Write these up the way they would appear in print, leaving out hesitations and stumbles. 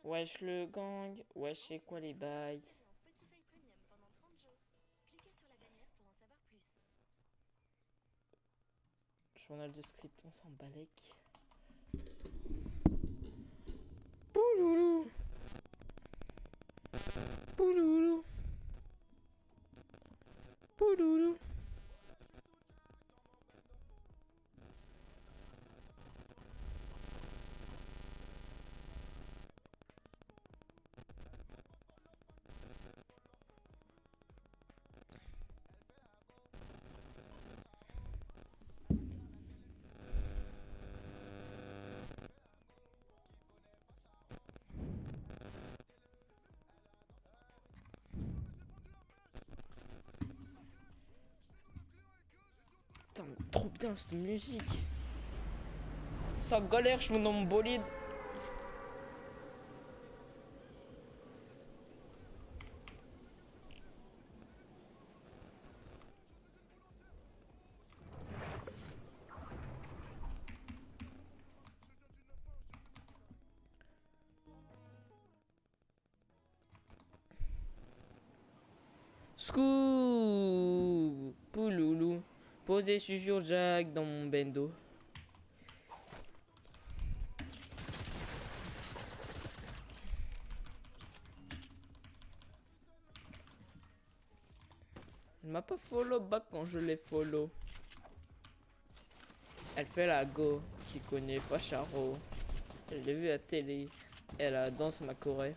Wesh le gang, wesh c'est quoi les bails? Journal de script, on s'en balèque. Pouloulou. Pouloulou. Pouloulou. Putain, trop bien cette musique. Ça galère, je me dans mon bolide. Scoop, pouloulou, posé sur Jack dans mon bendo. Elle m'a pas follow back quand je l'ai follow. Elle fait la go, qui connaît pas Charo. Je l'ai vu à télé, elle a danse ma Corée.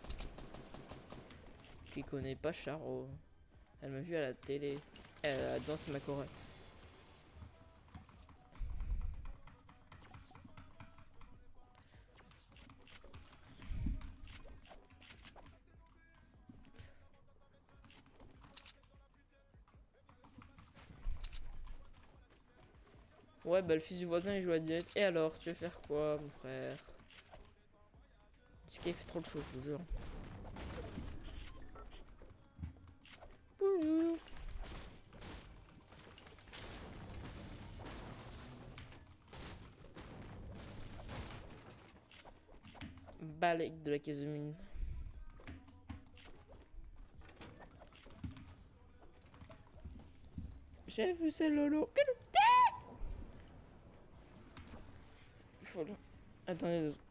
Qui connaît pas Charo. Elle m'a vu à la télé, elle a danse ma Corée. Ouais, bah le fils du voisin il joue à direct. Et alors, tu veux faire quoi, mon frère? Ce qui fait trop de choses, je vous jure. Boulou. Balèque de la caisse de mine. J'ai vu c'est Lolo. Follow. Attendez 2 secondes.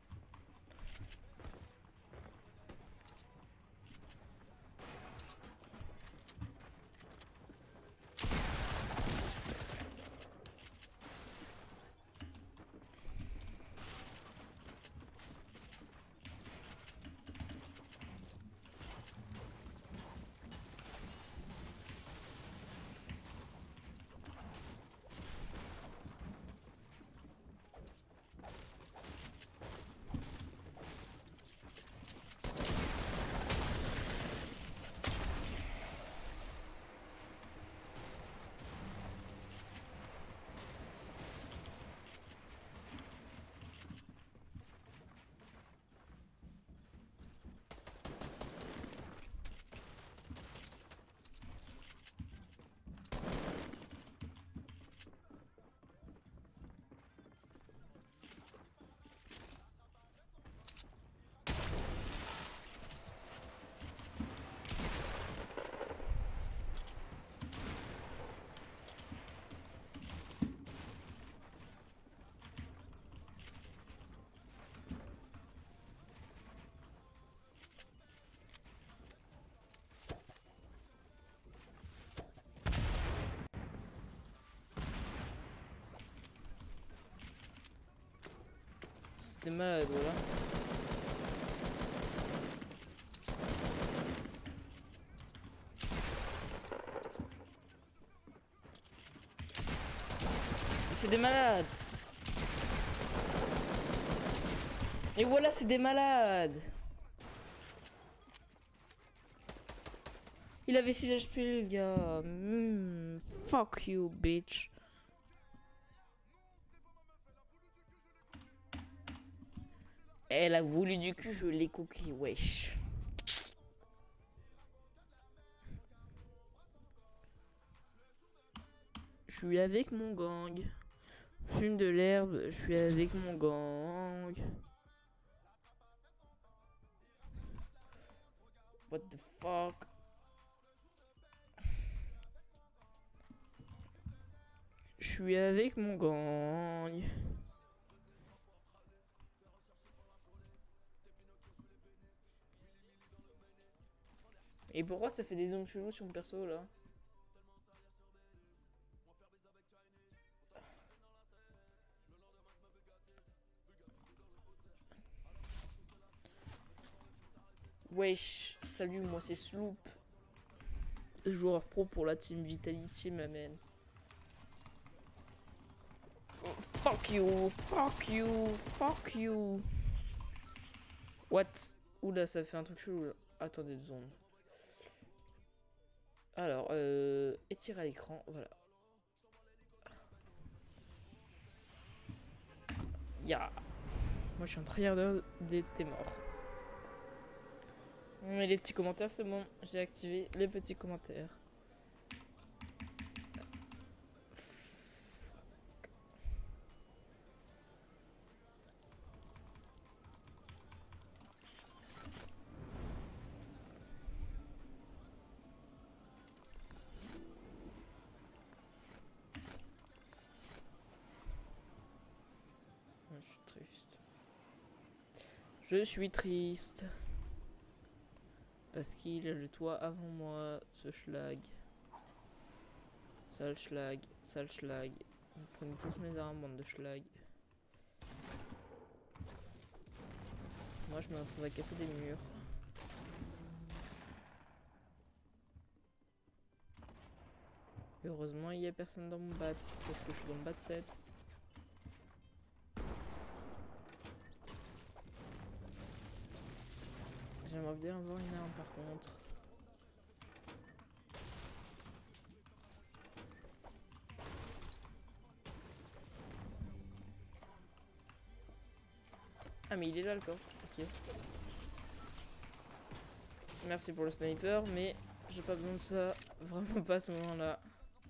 C'était malade, voilà. C'est des malades. Et voilà, c'est des malades. Il avait 6 HP, le gars. Fuck you, bitch. Elle a voulu du cul, je l'ai cookie, wesh. Je suis avec mon gang. Je fume de l'herbe, je suis avec mon gang. What the fuck? Je suis avec mon gang. Et pourquoi ça fait des zooms chelous sur mon perso là? Wesh, salut, moi c'est Sloop. Joueur pro pour la team Vitality, ma man. Oh, fuck you, fuck you, fuck you. What? Oula, ça fait un truc chelou là. Attendez 2 secondes. Alors, étirer à l'écran, voilà. Ya. Moi je suis un tryharder t'es mort. Mais les petits commentaires, c'est bon. J'ai activé les petits commentaires. Je suis triste. Je suis triste. Parce qu'il a le toit avant moi, ce schlag. Sale schlag, sale schlag. Vous prenez tous mes armes, bande de schlag. Moi je me retrouve à casser des murs. Heureusement il y a personne dans mon bat, parce que je suis dans le bat 7. J'aimerais bien avoir une arme par contre. Ah mais il est là le corps, ok. Merci pour le sniper, mais j'ai pas besoin de ça, vraiment pas à ce moment là.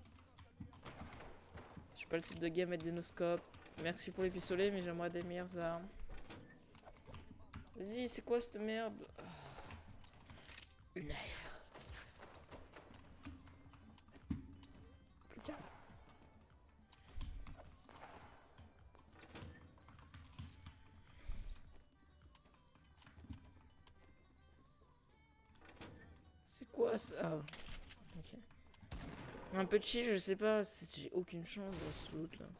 Je suis pas le type de game à mettre des no-scopes. Merci pour les pistolets, mais j'aimerais des meilleures armes. Vas-y, c'est quoi cette merde? Une aire. Putain. C'est quoi ça? Ah, ok. Un peu de chi, je sais pas, j'ai aucune chance dans ce loot là.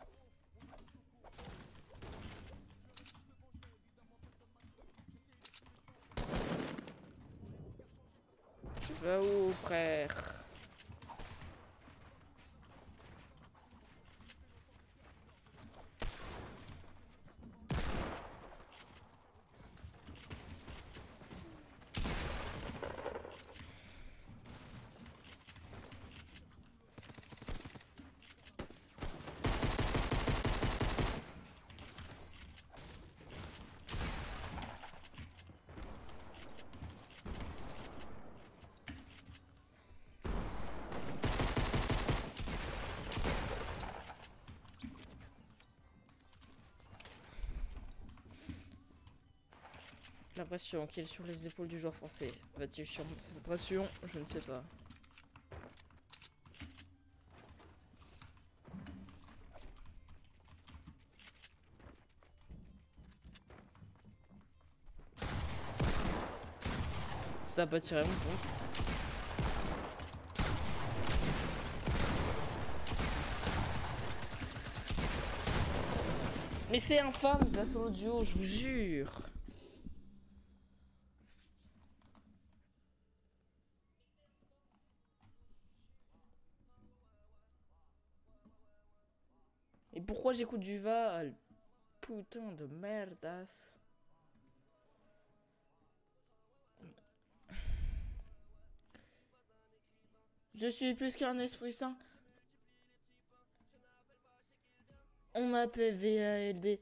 Tu vas où, frère? La pression qui est sur les épaules du joueur français. Va-t-il surmonter cette pression? Je ne sais pas. Ça a pas tiré mon compte. Mais c'est infâme ça sur l'audio, je vous jure. Et pourquoi j'écoute du Val? Putain de merdasse. Je suis plus qu'un esprit saint. On m'appelle VALD.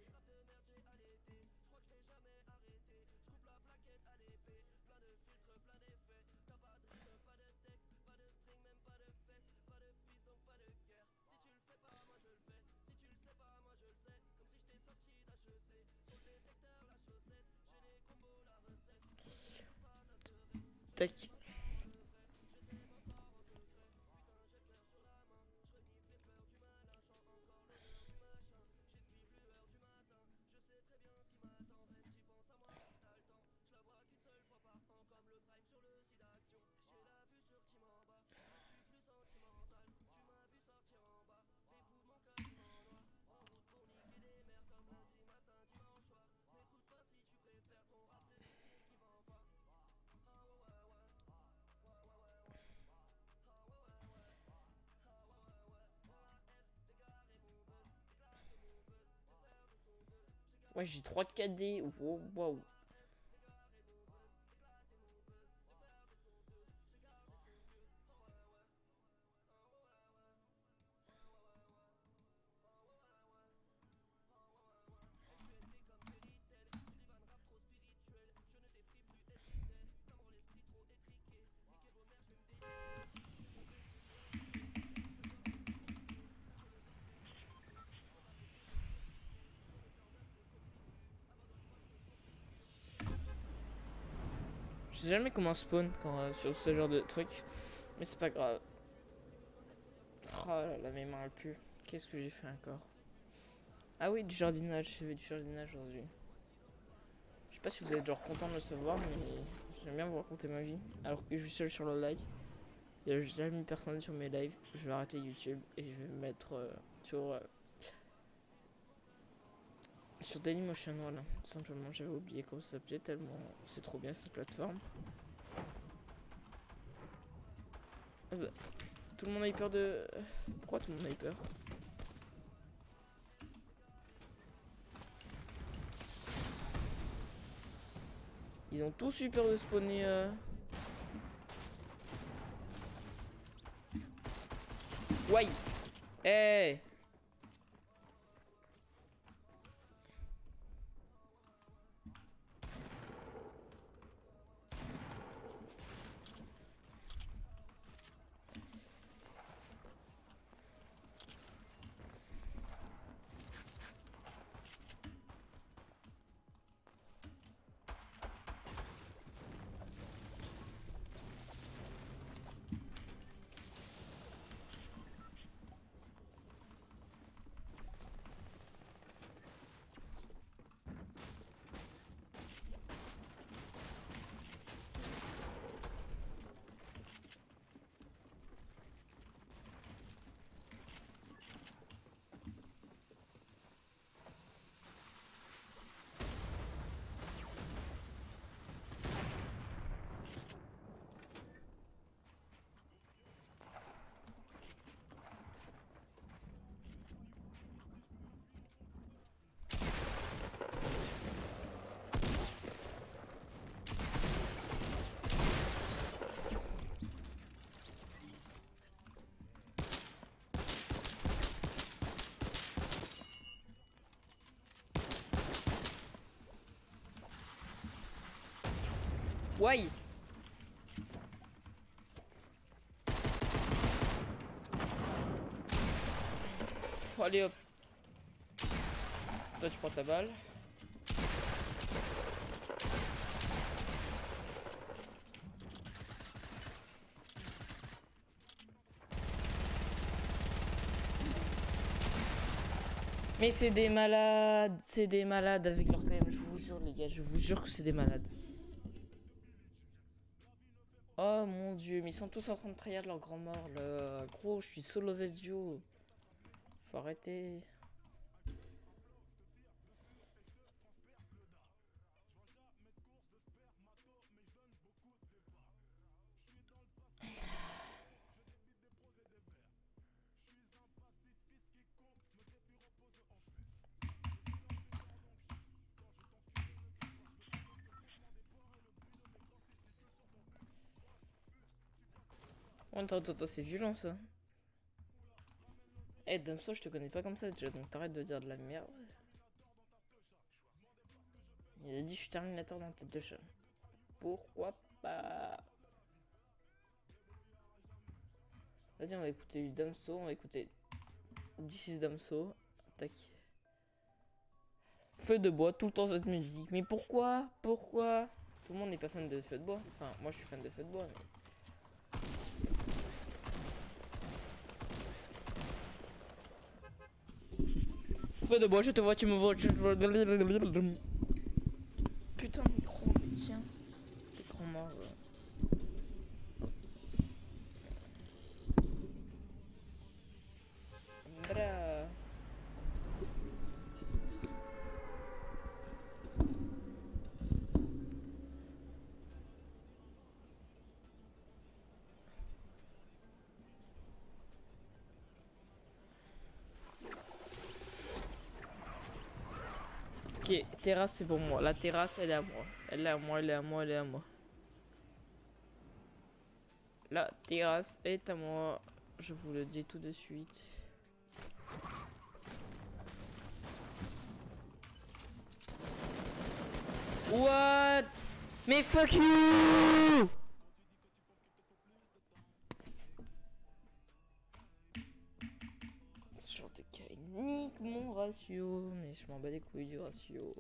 Tac. Ouais, j'ai 3 de KD. Wow, wow. Je sais jamais comment spawn quand, sur ce genre de truc. Mais c'est pas grave. Oh là là, mes mains plus. Qu'est-ce que j'ai fait encore? Ah oui, du jardinage. J'ai fait du jardinage aujourd'hui. Je sais pas si vous êtes genre content de le savoir, mais j'aime bien vous raconter ma vie. Alors que je suis seul sur le live. Il y a jamais personne sur mes lives. Je vais arrêter YouTube et je vais me mettre sur Dailymotion, voilà. Tout simplement, j'avais oublié comment ça s'appelait tellement c'est trop bien cette plateforme. Ah bah, tout le monde a eu peur de... Pourquoi tout le monde a eu peur? Ils ont tous eu peur de spawner... Ouais. Hey. Ouais. Allez hop. Toi tu prends ta balle. Mais c'est des malades avec leur PM, je vous jure les gars, je vous jure que c'est des malades. Oh mon dieu, mais ils sont tous en train de tryhard leur grand mort là. Gros, je suis solo vs duo. Faut arrêter. Oh, attends, c'est violent ça. Eh, hey, Damso, je te connais pas comme ça déjà, donc t'arrêtes de dire de la merde. Il a dit je suis Terminator dans tête de chat. Pourquoi pas? Vas-y, on va écouter du Damso, on va écouter This is Damso. Tac. Feu de bois, tout le temps cette musique. Mais pourquoi? Pourquoi? Tout le monde n'est pas fan de feu de bois. Enfin, moi je suis fan de feu de bois. Mais... Feu de bois, je te vois, tu me vois. Putain, micro, tiens. L'écran mort. Bra. Ok, terrasse c'est pour moi. La terrasse elle est à moi. Elle est à moi, elle est à moi, elle est à moi. La terrasse est à moi. Je vous le dis tout de suite. What? Mais fuck you! Ce genre de cas nique mon ratio. Mais je m'en bats les couilles du ratio.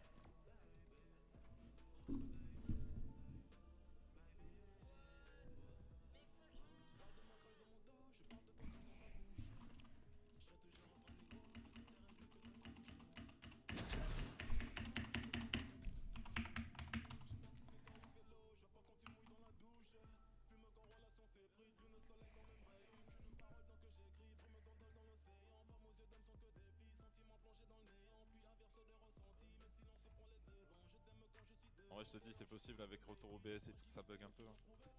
En vrai, je te dis, c'est possible avec retour OBS et tout, ça bug un peu. Hein.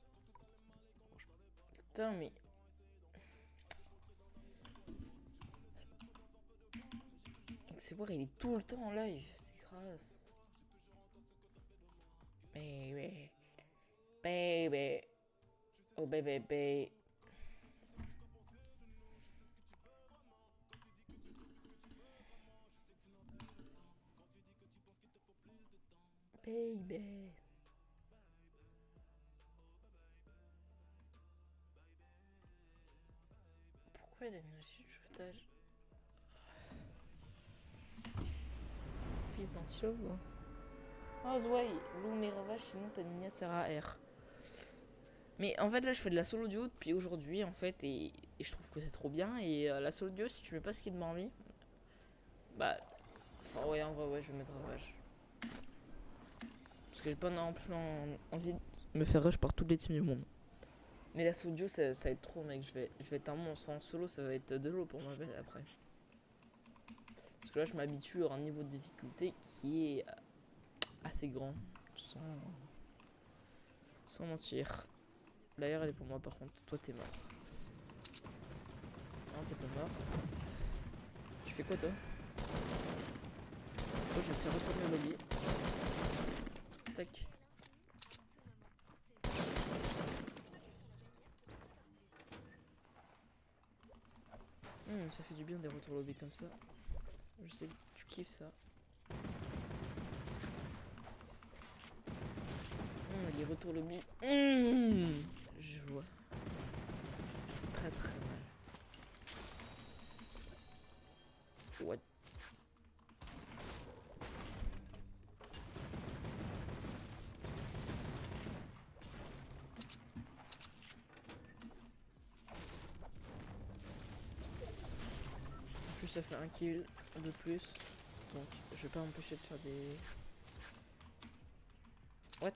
Putain, mais. C'est vrai, il est tout le temps en live, c'est grave. Baby. Baby. Oh, baby, baby. Baby. Pourquoi il a mis un shield de sauvetage? Fils d'antilope. Oh Zway, loup mes ravages, sinon ta ligne sera R. Mais en fait là je fais de la solo duo depuis aujourd'hui en fait et je trouve que c'est trop bien. Et la solo duo si tu mets pas ce qui est de Marmy, bah... Enfin ouais en vrai ouais je vais mettre ravage. Parce que j'ai pas non plus envie de me faire rush par toutes les teams du monde. Mais la solo duo ça va être trop mec, je vais être un monstre en solo, ça va être de l'eau pour moi après. Parce que là je m'habitue à un niveau de difficulté qui est assez grand, sans mentir. L'air elle est pour moi par contre, toi t'es mort. Non t'es pas mort. Tu fais quoi toi? Toi je vais te retourner au lobby. Tac. Ça fait du bien des retours lobby comme ça. Je sais que tu kiffes ça. Les retours lobby. Je vois. Ça fait très très mal. What? En plus ça fait un kill de plus. Donc je vais pas m'empêcher de faire des... What?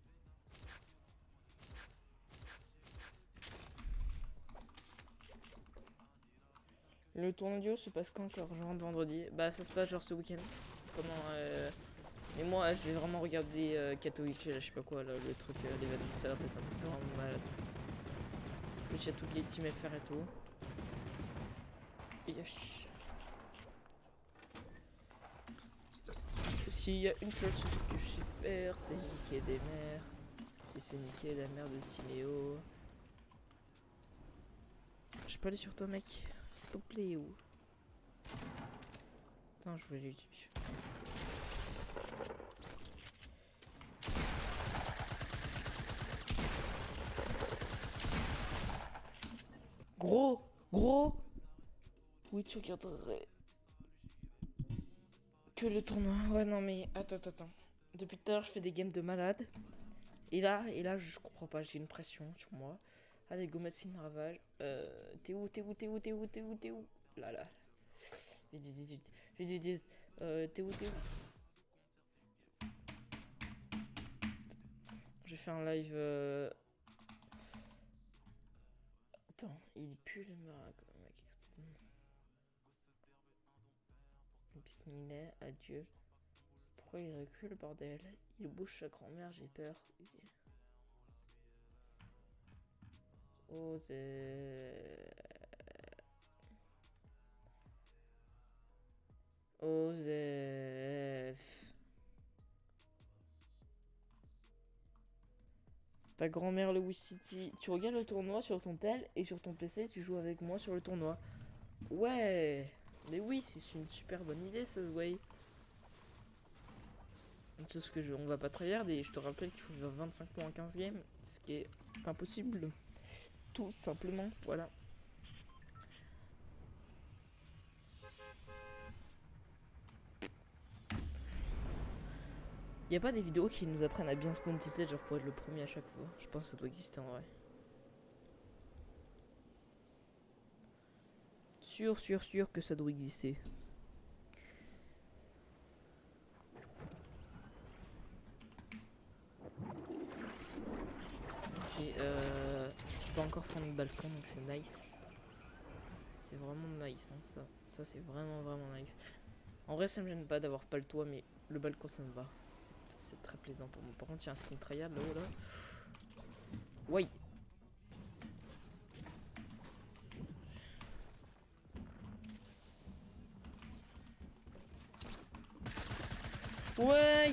Le tournoi duo se passe quand encore? Genre vendredi? Bah ça se passe genre ce week-end. Pendant mais moi je vais vraiment regarder Katowice là je sais pas quoi là, le truc l'événement, ça a l'air d'être un peu vraiment malade. En plus il y a toutes les teams FR et tout. Et yes. S'il y a une chose que je sais faire, c'est niquer des mères. Et c'est niquer la mère de Timéo. Je peux aller sur toi mec, s'il te plaît ou... Attends, je voulais l'utiliser. Gros. Oui, tu regarderais que le tournoi. Ouais, non, mais attends. Depuis tout à l'heure, je fais des games de malade. Et là, je comprends pas, j'ai une pression sur moi. Allez, go mettre signe ravage. T'es où? Là, là. Vite. T'es où? J'ai fait un live. Attends, il pue le mec. Bismillah, adieu. Pourquoi il recule, bordel? Il bouge sa grand-mère, j'ai peur. Osef. Ta grand-mère Louis City. Tu regardes le tournoi sur ton tel et sur ton PC, tu joues avec moi sur le tournoi. Ouais. Mais oui, c'est une super bonne idée, ça, ouais. C'est ce que on va pas tryhard et je te rappelle qu'il faut faire 25 points en 15 games, ce qui est impossible. Tout simplement, voilà. Y a pas des vidéos qui nous apprennent à bien spawn tilted, genre pour être le premier à chaque fois? Je pense que ça doit exister en vrai. Sûr que ça doit exister. Ok, je peux encore prendre le balcon, donc c'est nice. C'est vraiment nice, hein, ça c'est vraiment nice. En vrai, ça me gêne pas d'avoir pas le toit, mais le balcon ça me va. C'est très plaisant pour moi. Par contre, il y a un skin Tryhard là-haut là. Ouais. Ouais.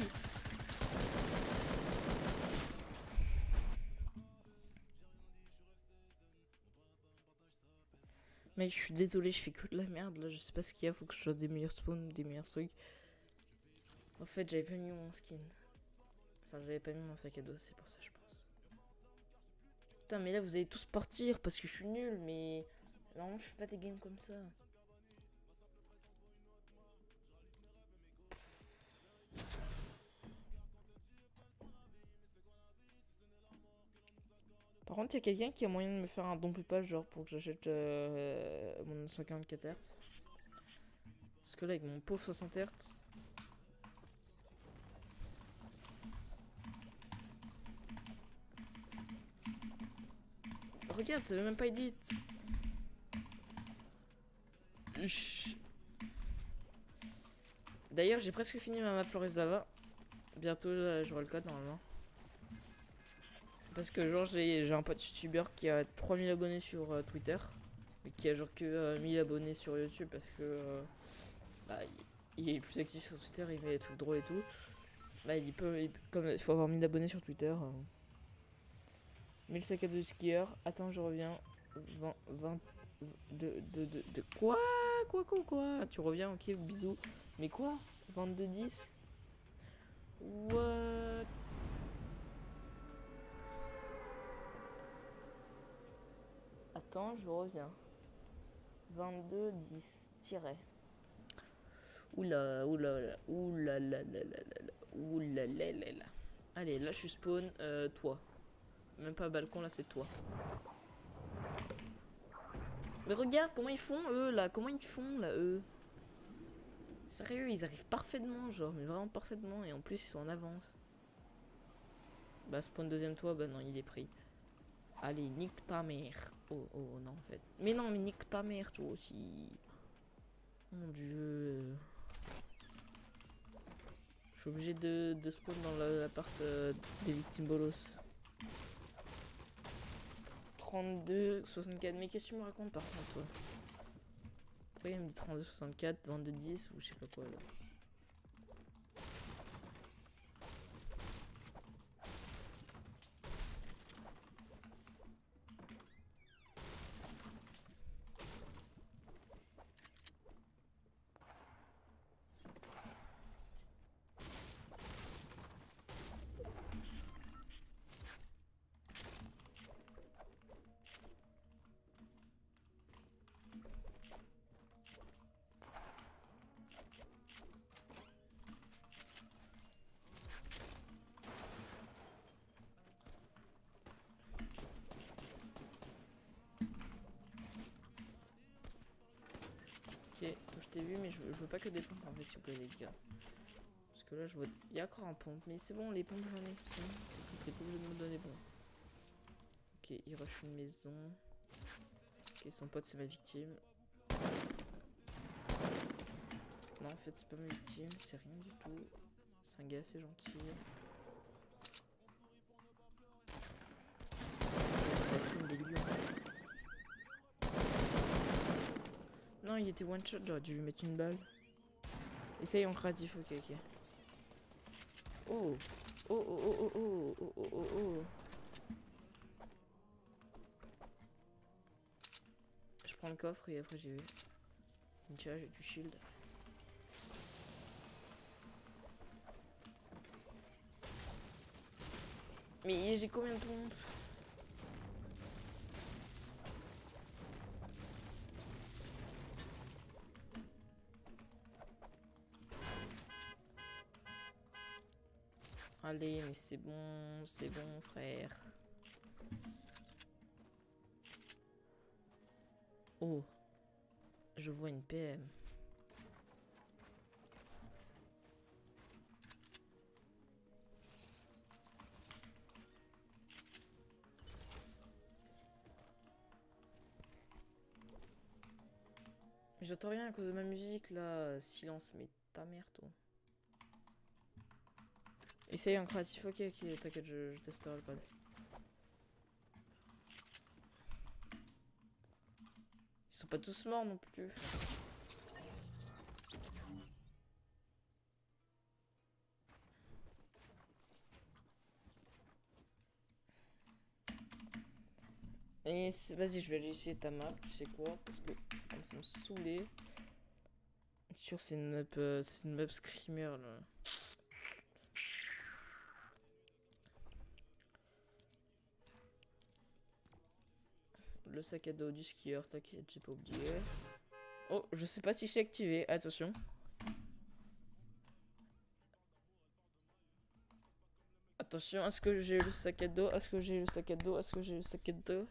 Mec, je suis désolé, je fais que de la merde là. Je sais pas ce qu'il y a, faut que je fasse des meilleurs spawns, des meilleurs trucs. En fait, j'avais pas mis mon skin. Enfin, j'avais pas mis mon sac à dos, c'est pour ça, je pense. Putain, mais là, vous allez tous partir parce que je suis nul, mais. Non, je fais pas des games comme ça. Par contre, il y a quelqu'un qui a moyen de me faire un don PayPal, genre pour que j'achète mon 54 Hz. Parce que là, avec mon pauvre 60 Hz. Regarde, ça veut même pas edit. D'ailleurs, j'ai presque fini ma map Flores Lava. Bientôt, j'aurai le code normalement. Parce que genre j'ai un pote youtubeur qui a 3000 abonnés sur Twitter. Mais qui a genre que 1000 abonnés sur YouTube parce que bah, il est plus actif sur Twitter, il met des trucs drôles et tout. Bah comme il faut avoir 1000 abonnés sur Twitter. 1000 sacs à dos skieur. Attends, je reviens. 20 de quoi? Quoi? Tu reviens, ok, bisous. Mais quoi? 22-10? What? Attends, je reviens. 22-10 tiré. Oula. Allez, là je suis spawn, toi. Même pas balcon, là c'est toi. Mais regarde comment ils font eux là, eux. Sérieux, ils arrivent parfaitement, genre, mais vraiment parfaitement, et en plus ils sont en avance. Bah spawn deuxième toit, bah non, il est pris. Allez, nique ta mère. Oh non en fait. Mais non, mais nique ta mère toi aussi. Mon dieu. Je suis obligé de spawn dans l'appart des victimes bolos. 32, 64. Mais qu'est-ce que tu me racontes par contre toi? Pourquoi il me dit 32, 64, 22, 10 ou je sais pas quoi là? t'ai vu, mais je veux pas que des pompes en fait, s'il vous plaît, les gars. Parce que là, je vois. Il y a encore un pompe, mais c'est bon, les pompes j'en ai. C'est bon. T'es pas obligé de me donner bon. Ok, il rush une maison. Ok, son pote, c'est ma victime. Non, en fait, c'est pas ma victime, c'est rien du tout. C'est un gars assez gentil. Non, il était one shot, j'aurais dû lui mettre une balle. Essaye en créatif, ok, ok. Oh, oh, oh, oh, oh, oh, oh, oh, oh. Je prends le coffre et après j'y vais. Déjà, j'ai du shield. Mais j'ai combien de pompes? Allez, mais c'est bon, frère. Oh, je vois une PM. Mais j'entends rien à cause de ma musique là. Silence, mais ta mère, toi. Essaye en créatif, ok, ok, t'inquiète, je testerai le pad. Ils sont pas tous morts non plus. Et vas-y, je vais aller essayer ta map, tu sais quoi, parce que ça commence à me saouler. Sûr, c'est une map screamer là. Le sac à dos du skieur, t'inquiète, j'ai pas oublié. Oh, je sais pas si je suis activé, attention. Attention, est-ce que j'ai le sac à dos? Est-ce que j'ai le sac à dos? Est-ce que j'ai le sac à dos?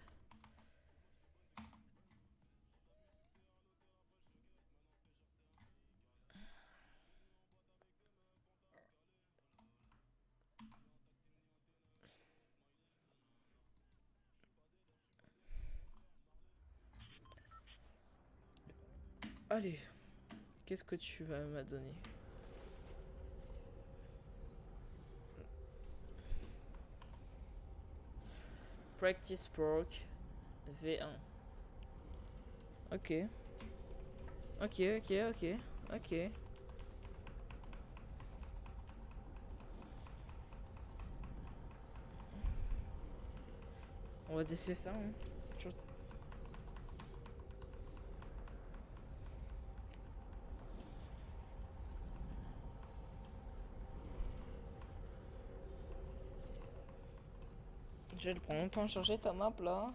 Allez, qu'est-ce que tu vas me donner? Practice Proc V1. Ok. Ok, ok, ok, ok. On va tester ça, hein. Je vais le prendre longtemps à charger ta map là.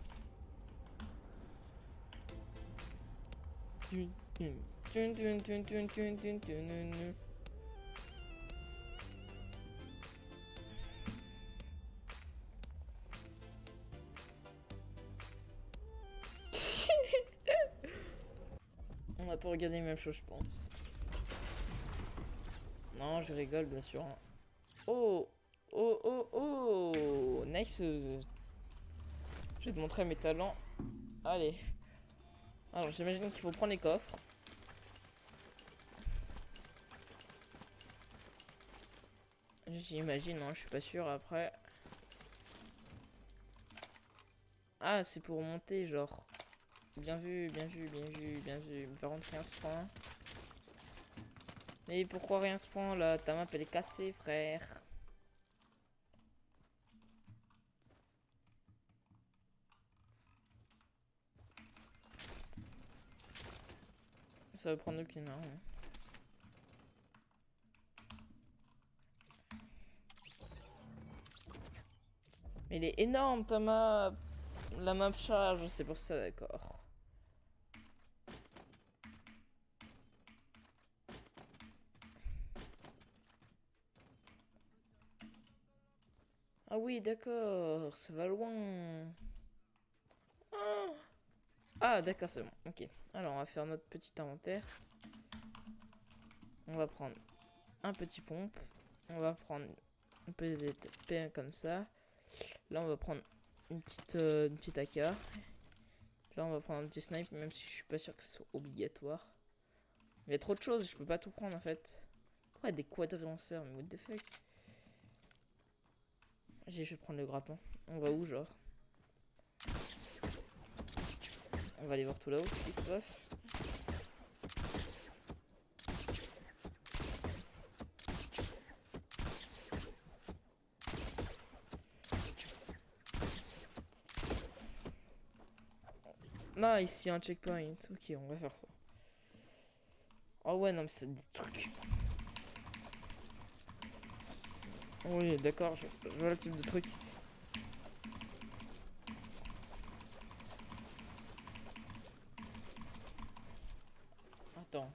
On va pas regarder les mêmes choses, je pense. Non, je rigole, bien sûr. Oh, oh, oh, oh, nice. Je vais te montrer mes talents. Allez. Alors, j'imagine qu'il faut prendre les coffres. J'imagine, hein, je suis pas sûr après. Ah, c'est pour monter, genre. Bien vu, bien vu, bien vu, bien vu. Mais par contre, rien se prend. Mais pourquoi rien se prend là? Ta map elle est cassée, frère. Ça va prendre aucune main. Ouais. Mais il est énorme ta map. La map charge, c'est pour ça, d'accord. Ah oui, d'accord, ça va loin. Ah, d'accord, c'est bon. Ok. Alors, on va faire notre petit inventaire. On va prendre un petit pompe. On va prendre une petite P1 comme ça. Là, on va prendre une petite AK. Là, on va prendre un petit snipe, même si je suis pas sûr que ce soit obligatoire. Il y a trop de choses, je peux pas tout prendre en fait. Pourquoi il y a des quadrilanceurs, mais what the fuck? Je vais prendre le grappin. On va où, genre? On va aller voir tout là-haut ce qui se passe. Non, ici y a un checkpoint. Ok, on va faire ça. Oh ouais, non, mais c'est des trucs. Oui, d'accord, je vois le type de truc. Attends.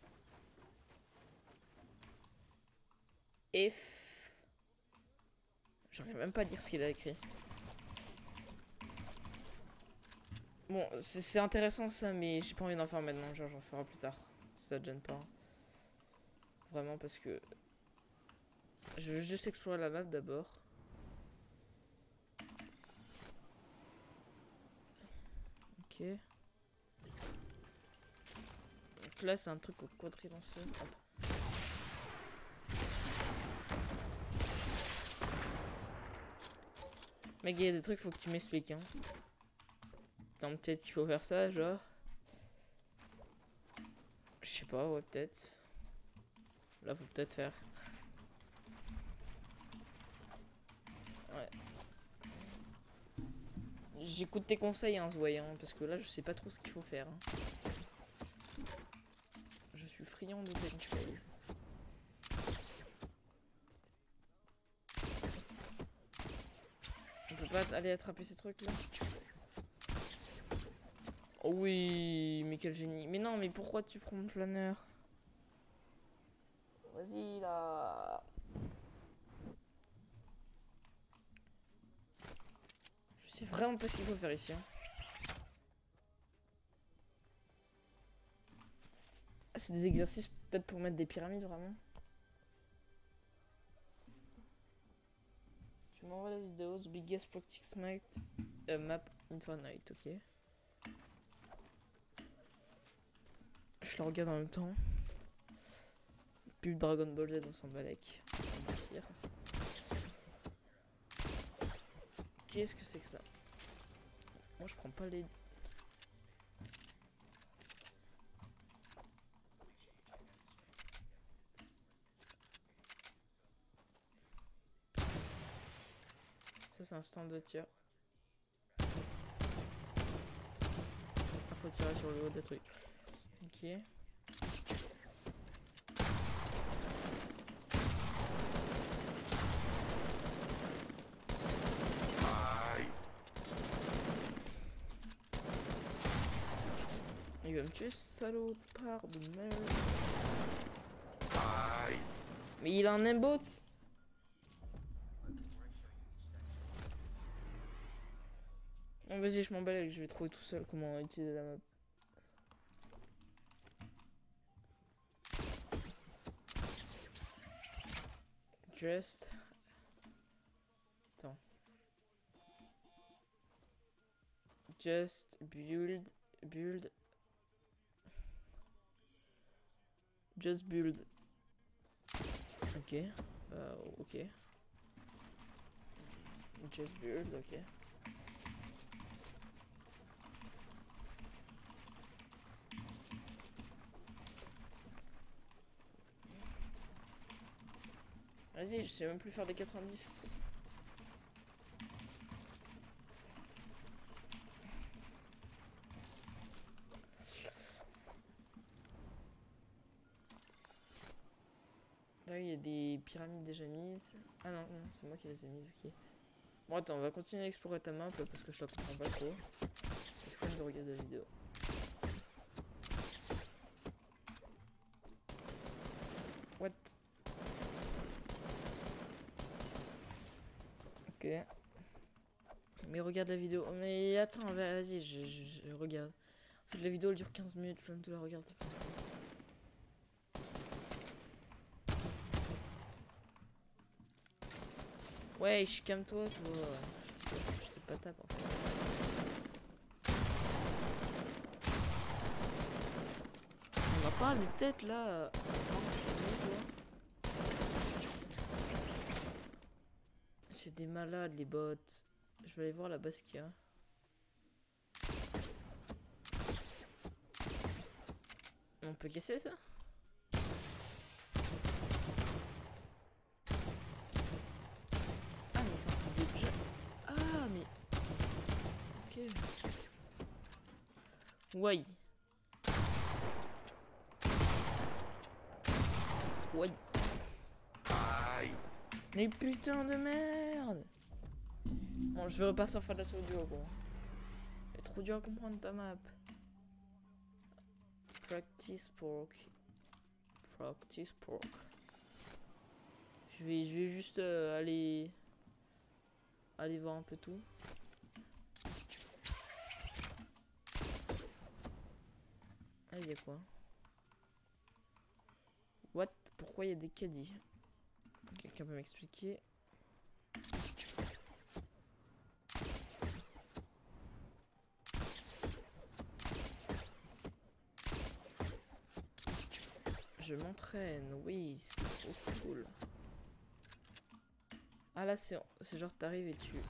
F. J'arrive même pas à dire ce qu'il a écrit. Bon, c'est intéressant ça, mais j'ai pas envie d'en faire maintenant. Genre, j'en ferai plus tard. Si ça te gêne pas. Vraiment, parce que je veux juste explorer la map d'abord. Ok. Donc là, c'est un truc au quadrilanceur. Attends. Mec, il y a des trucs, faut que tu m'expliques. Hein. Non, peut-être qu'il faut faire ça, genre. Je sais pas, ouais, peut-être. Là, faut peut-être faire. Ouais. J'écoute tes conseils, hein, Zoé, hein, parce que là, je sais pas trop ce qu'il faut faire. Hein. Je suis friand de tes conseils. On peut pas aller attraper ces trucs là? Oh oui, mais quel génie. Mais non, mais pourquoi tu prends mon planeur? Vas-y là. Je sais vraiment pas ce qu'il faut faire ici. Hein. Ah, c'est des exercices peut-être pour mettre des pyramides vraiment. Tu m'envoies la vidéo, The Biggest Practice Map Infinite, ok. Je la regarde en même temps. Pub Dragon Ball Z, on s'en balèque. Sans mentir. Qu'est-ce que c'est que ça? Moi je prends pas les... Ça c'est un stand de tir. Ah, faut tirer sur le haut des trucs. Ok. Il va me tuer ce salaud de part de merde. Mais il a un aimbot. Non vas-y, je m'en balèque, je vais trouver tout seul comment utiliser la map. Just... Attends. Just build... Just build. Ok. Ok. Just build, ok. Vas-y, je sais même plus faire des 90. Là, il y a des pyramides déjà mises. Ah non, non c'est moi qui les ai mises, ok. Bon, attends, on va continuer à explorer ta map parce que je la comprends pas trop. C'est fun de regarder la vidéo. What? Ok. Mais regarde la vidéo. Mais attends, vas-y, je regarde. En fait, la vidéo elle dure 15 minutes, je vais te la regarder. Ouais, je calme-toi, toi. Je t'ai pas tape en fait. On a pas des têtes là. Non, je sais pas, toi. C'est des malades les bots. Je vais aller voir là-bas ce qu'il y a. On peut casser ça? Ah mais c'est un truc de jeu. Ah mais... Ok. Ouais. Ouais. Mais putain de merde. Bon, je vais repasser en fin de la audio quoi. C'est trop dur à comprendre ta map. Practice pork. Practice pork. Je vais juste aller voir un peu tout. Ah, il y a quoi? What? Pourquoi il y a des caddies? Quelqu'un peut m'expliquer? Je m'entraîne, oui, c'est trop cool. Ah là, c'est genre t'arrives et tu...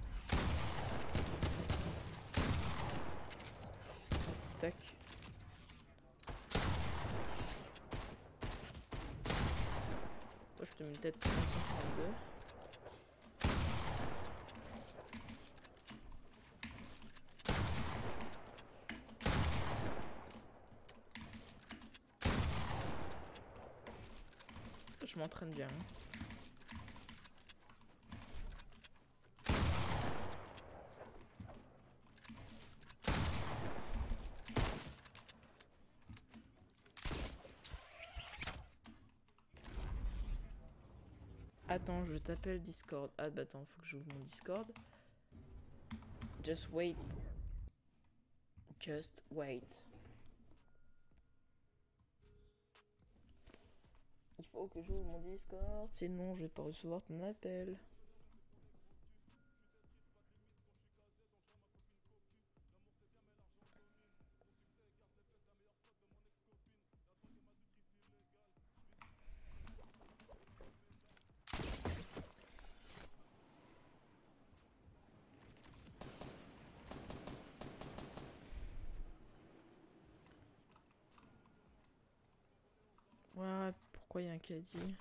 Tac. Toi, je te mets une tête 35-32. Je m'entraîne bien. Attends, je t'appelle Discord. Ah bah attends, faut que j'ouvre mon Discord. Just wait. Just wait. Il faut que j'ouvre mon Discord, sinon je vais pas recevoir ton appel. Ouais, pourquoi il y a un caddie?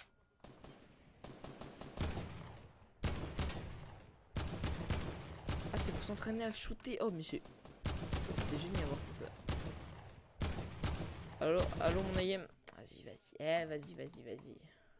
Ah, c'est pour s'entraîner à le shooter. Oh, mais c'est... Ça, c'était génial à voir ça. Allô, mon AM. Vas-y, vas-y. Eh, vas-y, vas-y, vas-y.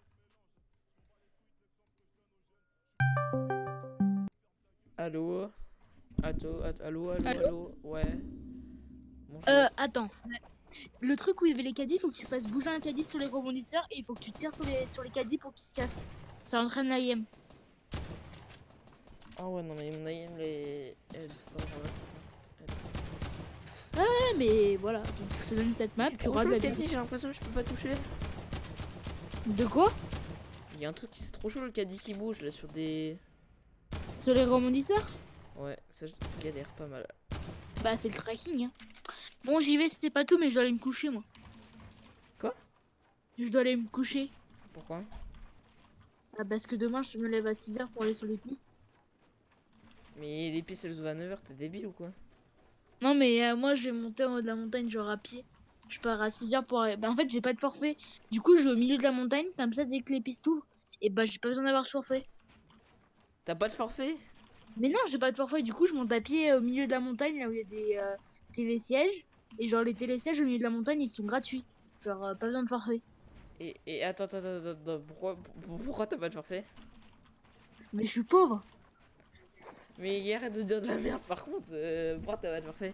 Allô? Allô? Ouais. Bonjour. Attends. Le truc où il y avait les caddies, il faut que tu fasses bouger un caddie sur les rebondisseurs et il faut que tu tires sur les caddies pour qu'ils se cassent. Ça entraîne l'AM. Ah ouais, non, mais mon AM, elle, c'est pas grave, ça. Ouais, mais voilà. Donc, je te donne cette map. Tu rates le caddie, j'ai l'impression que je peux pas toucher. De quoi? Il y a un truc qui c'est trop chaud, le caddie qui bouge là sur des... Sur les rebondisseurs? Ouais, ça je galère pas mal. Bah, c'est le tracking. Hein. Bon, j'y vais, c'était pas tout, mais je dois aller me coucher, moi. Quoi? Je dois aller me coucher. Pourquoi? Ah, parce que demain, je me lève à 6h pour aller sur les pistes. Mais les pistes elles ouvrent à 9h, t'es débile ou quoi? Non, mais moi, je vais monter en haut de la montagne, genre à pied. Je pars à 6h pour... Bah, en fait, j'ai pas de forfait. Du coup, je vais au milieu de la montagne, comme ça, dès que les pistes ouvrent, et bah, j'ai pas besoin d'avoir de forfait. T'as pas de forfait? Mais non, j'ai pas de forfait. Du coup, je monte à pied au milieu de la montagne, là où il y a des télésièges. Et genre, les télésièges au milieu de la montagne, ils sont gratuits. Genre, pas besoin de forfait. Et attends, pourquoi t'as pas de forfait? Mais je suis pauvre. Mais arrête de dire de la merde par contre, pourquoi t'as pas de forfait?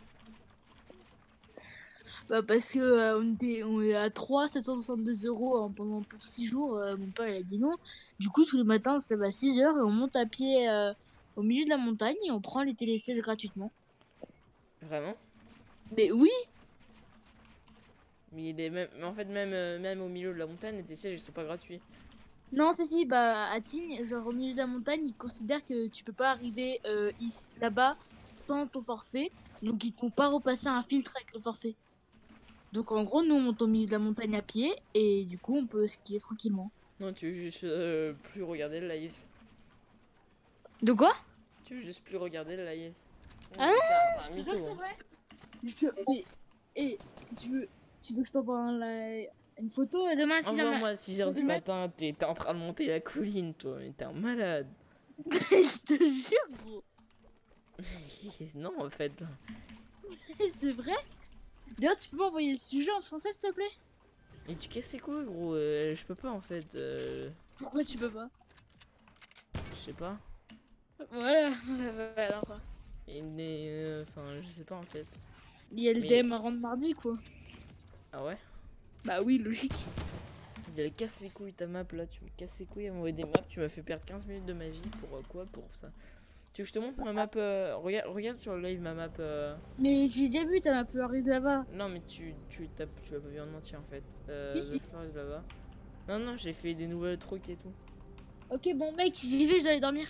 Bah, parce que on est à 762 € pour 6 jours. Mon père, il a dit non. Du coup, tous les matins, on se lève à 6h et on monte à pied au milieu de la montagne et on prend les télésièges gratuitement. Vraiment? Mais oui! Mais en fait, même au milieu de la montagne, les sièges ils sont pas gratuits. Non, si, bah à Tignes, genre au milieu de la montagne, ils considèrent que tu peux pas arriver ici, là-bas sans ton forfait. Donc ils te font pas repasser un filtre avec le forfait. Donc en gros, nous on monte au milieu de la montagne à pied et du coup on peut skier tranquillement. Non, tu veux juste plus regarder le live. De quoi? Tu veux juste plus regarder le live. Ah Non, non, t'as un je te jure, mytho, c'est hein. vrai. Mais, et tu veux que je t'envoie une photo demain à 6h? Envoie-moi à 6h du matin, t'es en train de monter la colline, toi, mais t'es un malade. Je te jure, gros. Non, en fait. C'est vrai? D'ailleurs, tu peux m'envoyer le sujet en français, s'il te plaît? Et tu casses c'est quoi, gros? Je peux pas, en fait. Pourquoi tu peux pas? Je sais pas. Voilà, alors. Enfin, je sais pas, en fait. Il y a le Mais- DM à rendre mardi, quoi. Ah ouais? Bah oui, logique. Vas-y, elle casse les couilles ta map là, tu me casses les couilles à m'envoyer des maps, tu m'as fait perdre 15 minutes de ma vie pour quoi? Pour ça. Tu veux que je te montre ma map regarde sur le live ma map. Mais j'ai déjà vu ta map Flores là-bas. Non, mais tu l'as pas vu en entier en fait. Si. The Forest là-bas. Non, j'ai fait des nouvelles trucs et tout. Ok, bon, mec, j'y vais, je dois aller dormir.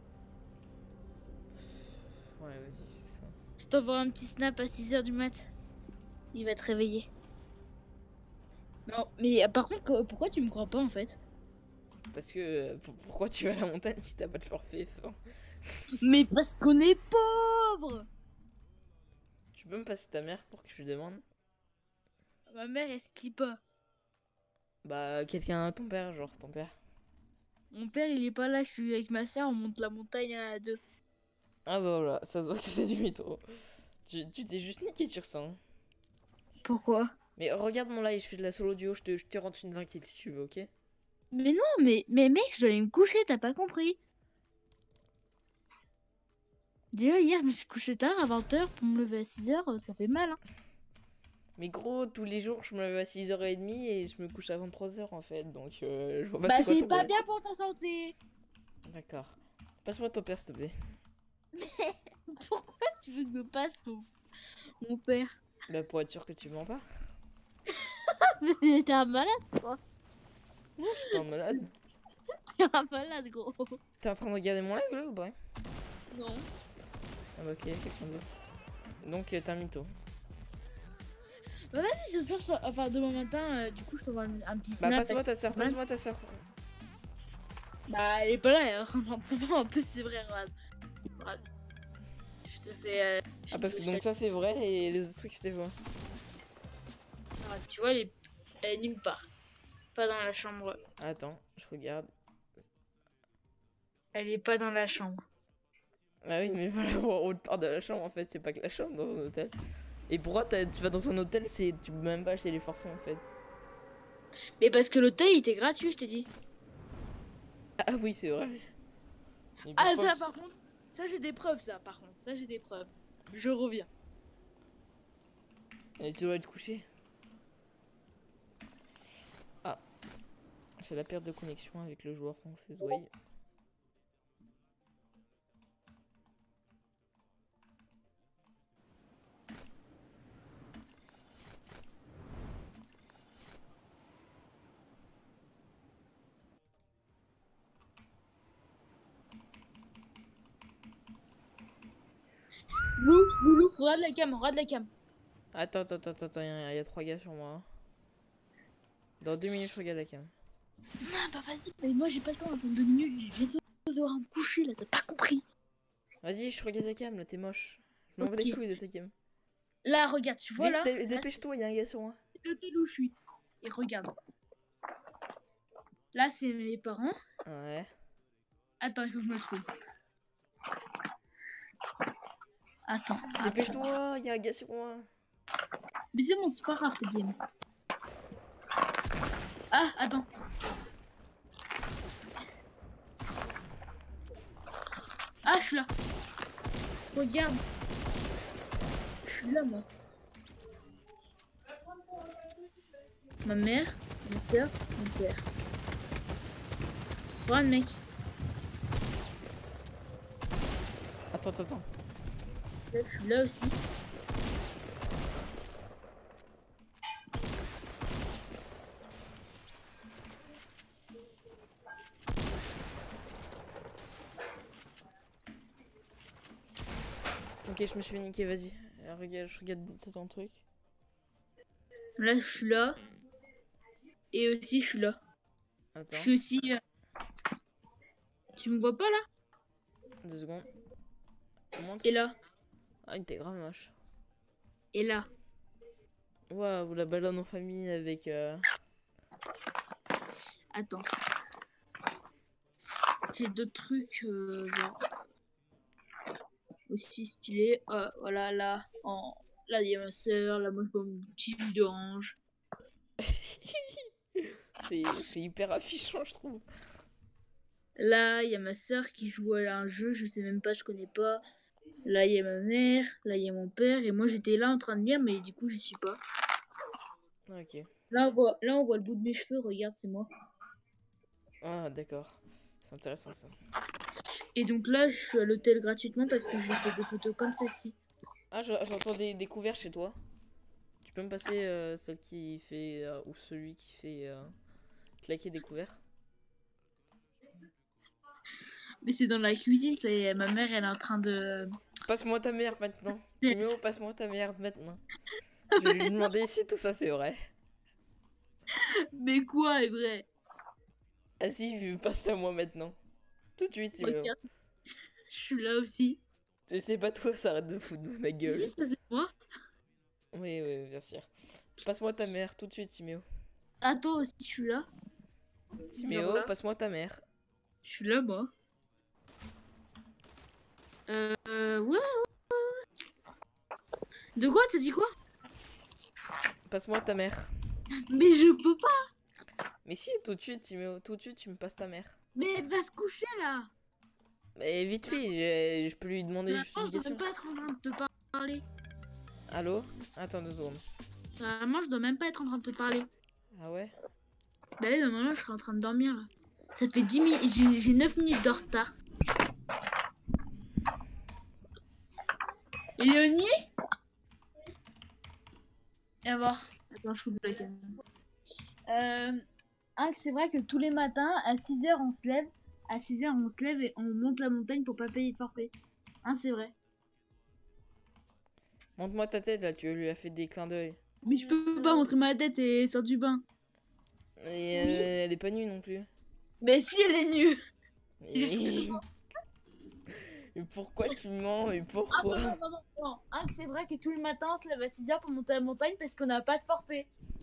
Ouais, vas-y, c'est ça. Je t'envoie un petit snap à 6h du mat. Il va te réveiller. Non, mais par contre, pourquoi tu me crois pas en fait? Parce que pourquoi tu vas à la montagne si t'as pas de forfait? Enfin, Mais parce qu'on est pauvres. tu peux me passer ta mère pour que je lui demande? Ma mère, elle skie pas. Bah, quelqu'un, ton père, genre ton père. Mon père, il est pas là, je suis avec ma soeur, on monte la montagne à deux. Ah bah voilà, ça se voit que c'est du mytho. Tu t'es juste niqué sur ça. Hein. Pourquoi? Mais regarde mon live, je fais de la solo duo, je te rentre une 20 kills si tu veux, ok? Mais non, mais mec, je dois aller me coucher, t'as pas compris? Déjà, hier, je me suis couché tard, à 20h, pour me lever à 6h, ça fait mal, hein. Mais gros, tous les jours, je me lève à 6h30 et je me couche à 23h en fait, donc je vois pas Bah, c'est quoi c'est ton pas père. bien pour ta santé. D'accord. Passe-moi ton père s'il te plaît. Pourquoi tu veux que je passe mon père? Bah pour être sûr que tu mens pas. Mais t'es un malade, quoi. Je suis pas un malade. T'es un malade, gros. T'es en train de regarder mon live là ou pas? Non. Ah bah ok, quelqu'un d'autre. Donc t'es un mytho. Bah, vas-y, ce soir, enfin, demain matin, du coup, je t'envoie un petit Bah snap. passe-moi ta soeur, passe-moi ta soeur. Bah, elle est pas là, elle est en train de rentrer en plus, c'est vrai, regarde. Regarde. Je te fais. Ah parce que donc ça c'est vrai et les autres trucs c'était faux. Regarde, tu vois, elle est nulle part. Pas dans la chambre. Attends, je regarde. Elle est pas dans la chambre. Ah oui mais voilà, autre part de la chambre en fait, c'est pas que la chambre dans un hôtel. Et pourquoi tu vas dans un hôtel, tu peux même pas acheter les forfaits en fait. Mais parce que l'hôtel, il était gratuit, je t'ai dit. Ah oui c'est vrai. Mais Ah, pourquoi- ça, par contre, ça, j'ai des preuves, ça, par contre. Ça, j'ai des preuves. Je reviens. Et tu dois être couché. Ah. C'est la perte de connexion avec le joueur français Zoé. Loulou, regarde la cam, regarde la cam. Attends, il y a 3 gars sur moi. Hein. Dans 2 minutes, je regarde la cam. Ah, bah, vas-y, mais moi, j'ai pas le temps d'attendre 2 minutes. Bientôt, je dois me coucher, là, t'as pas compris. Vas-y, je regarde la cam, là, t'es moche. Je m'en bats les Ok. couilles de ta cam. Là, regarde, tu vois, là. Vite, dépêche-toi, il y a un gars sur moi. C'est l'hôtel où je suis. Et regarde. Là, c'est mes parents. Ouais. Attends, il faut que je me trouve. Attends. Dépêche-toi, il y a un gars sur moi. Mais c'est bon, c'est pas grave, t'es game. Ah, attends. Ah, je suis là. Regarde. Je suis là, moi. Ma mère, ma soeur, mon père. Regarde, mec. Attends. Là, je suis là aussi. Ok, je me suis fait niquer, vas-y. Regarde, je regarde c'est ton truc. Là, je suis là. Et aussi, je suis là. Je Attends, suis aussi... Tu me vois pas, là? 2 secondes. Montre. Et là. Ah, il était grave moche. Et là. Waouh, la balade en famille avec... Attends. J'ai d'autres trucs, genre... aussi stylés. Voilà, là. Là, il y a ma soeur. Là, moi, je bois mon petit jus d'orange. C'est hyper affichant, je trouve. Là, il y a ma soeur qui joue à un jeu, je sais même pas, je connais pas. Là, il y a ma mère, là, il y a mon père, et moi, j'étais là en train de lire, mais du coup, j'y suis pas. Ok. Là, on voit le bout de mes cheveux, regarde, c'est moi. Ah, d'accord. C'est intéressant, ça. Et donc là, je suis à l'hôtel gratuitement parce que j'ai fait des photos comme celle-ci. Ah, j'entends des couverts chez toi. Tu peux me passer celle qui fait... ou celui qui fait claquer des couverts? Mais c'est dans la cuisine, c'est ma mère, elle est en train de... Passe-moi ta mère maintenant. Timéo, passe-moi ta mère maintenant. Je vais lui demander si tout ça c'est vrai. Mais quoi est vrai? Ah si, passe-la moi maintenant. Tout de suite, Timéo. Regarde, je suis là aussi. Je sais pas toi, ça arrête de foutre de ma gueule. Si, ça c'est moi. Oui, oui, bien sûr. Passe-moi ta mère, tout de suite, Timéo. Ah, toi aussi, je suis là. Timéo, là. passe-moi ta mère. Je suis là, moi. Ouais. De quoi? T'as dit quoi? Passe-moi ta mère. Mais je peux pas. Mais si, tout de suite, Timéo, tout de suite, tu me passes ta mère. Mais elle va se coucher, là. Mais vite fait, je peux lui demander Mais juste moi, une je dois question. même pas être en train de te parler. Allô? Attends 2 secondes. Moi, je dois même pas être en train de te parler. Ah ouais? Bah oui, normalement, je serais en train de dormir, là. Ça fait 10 minutes, j'ai 9 minutes de retard. Et Léonie? Et à voir. Attends, je coupe la caméra. C'est vrai que tous les matins, à 6h, on se lève. À 6h, on se lève et on monte la montagne pour pas payer de forfait. C'est vrai. Montre-moi ta tête là, tu lui as fait des clins d'œil. Mais je peux pas montrer ma tête et sortir du bain. Et elle est pas nue non plus. Mais si, elle est nue. Et... Mais pourquoi tu mens? Mais pourquoi? Non. C'est vrai que tous les matins, on se lève à 6h pour monter la montagne parce qu'on n'a pas de forfait.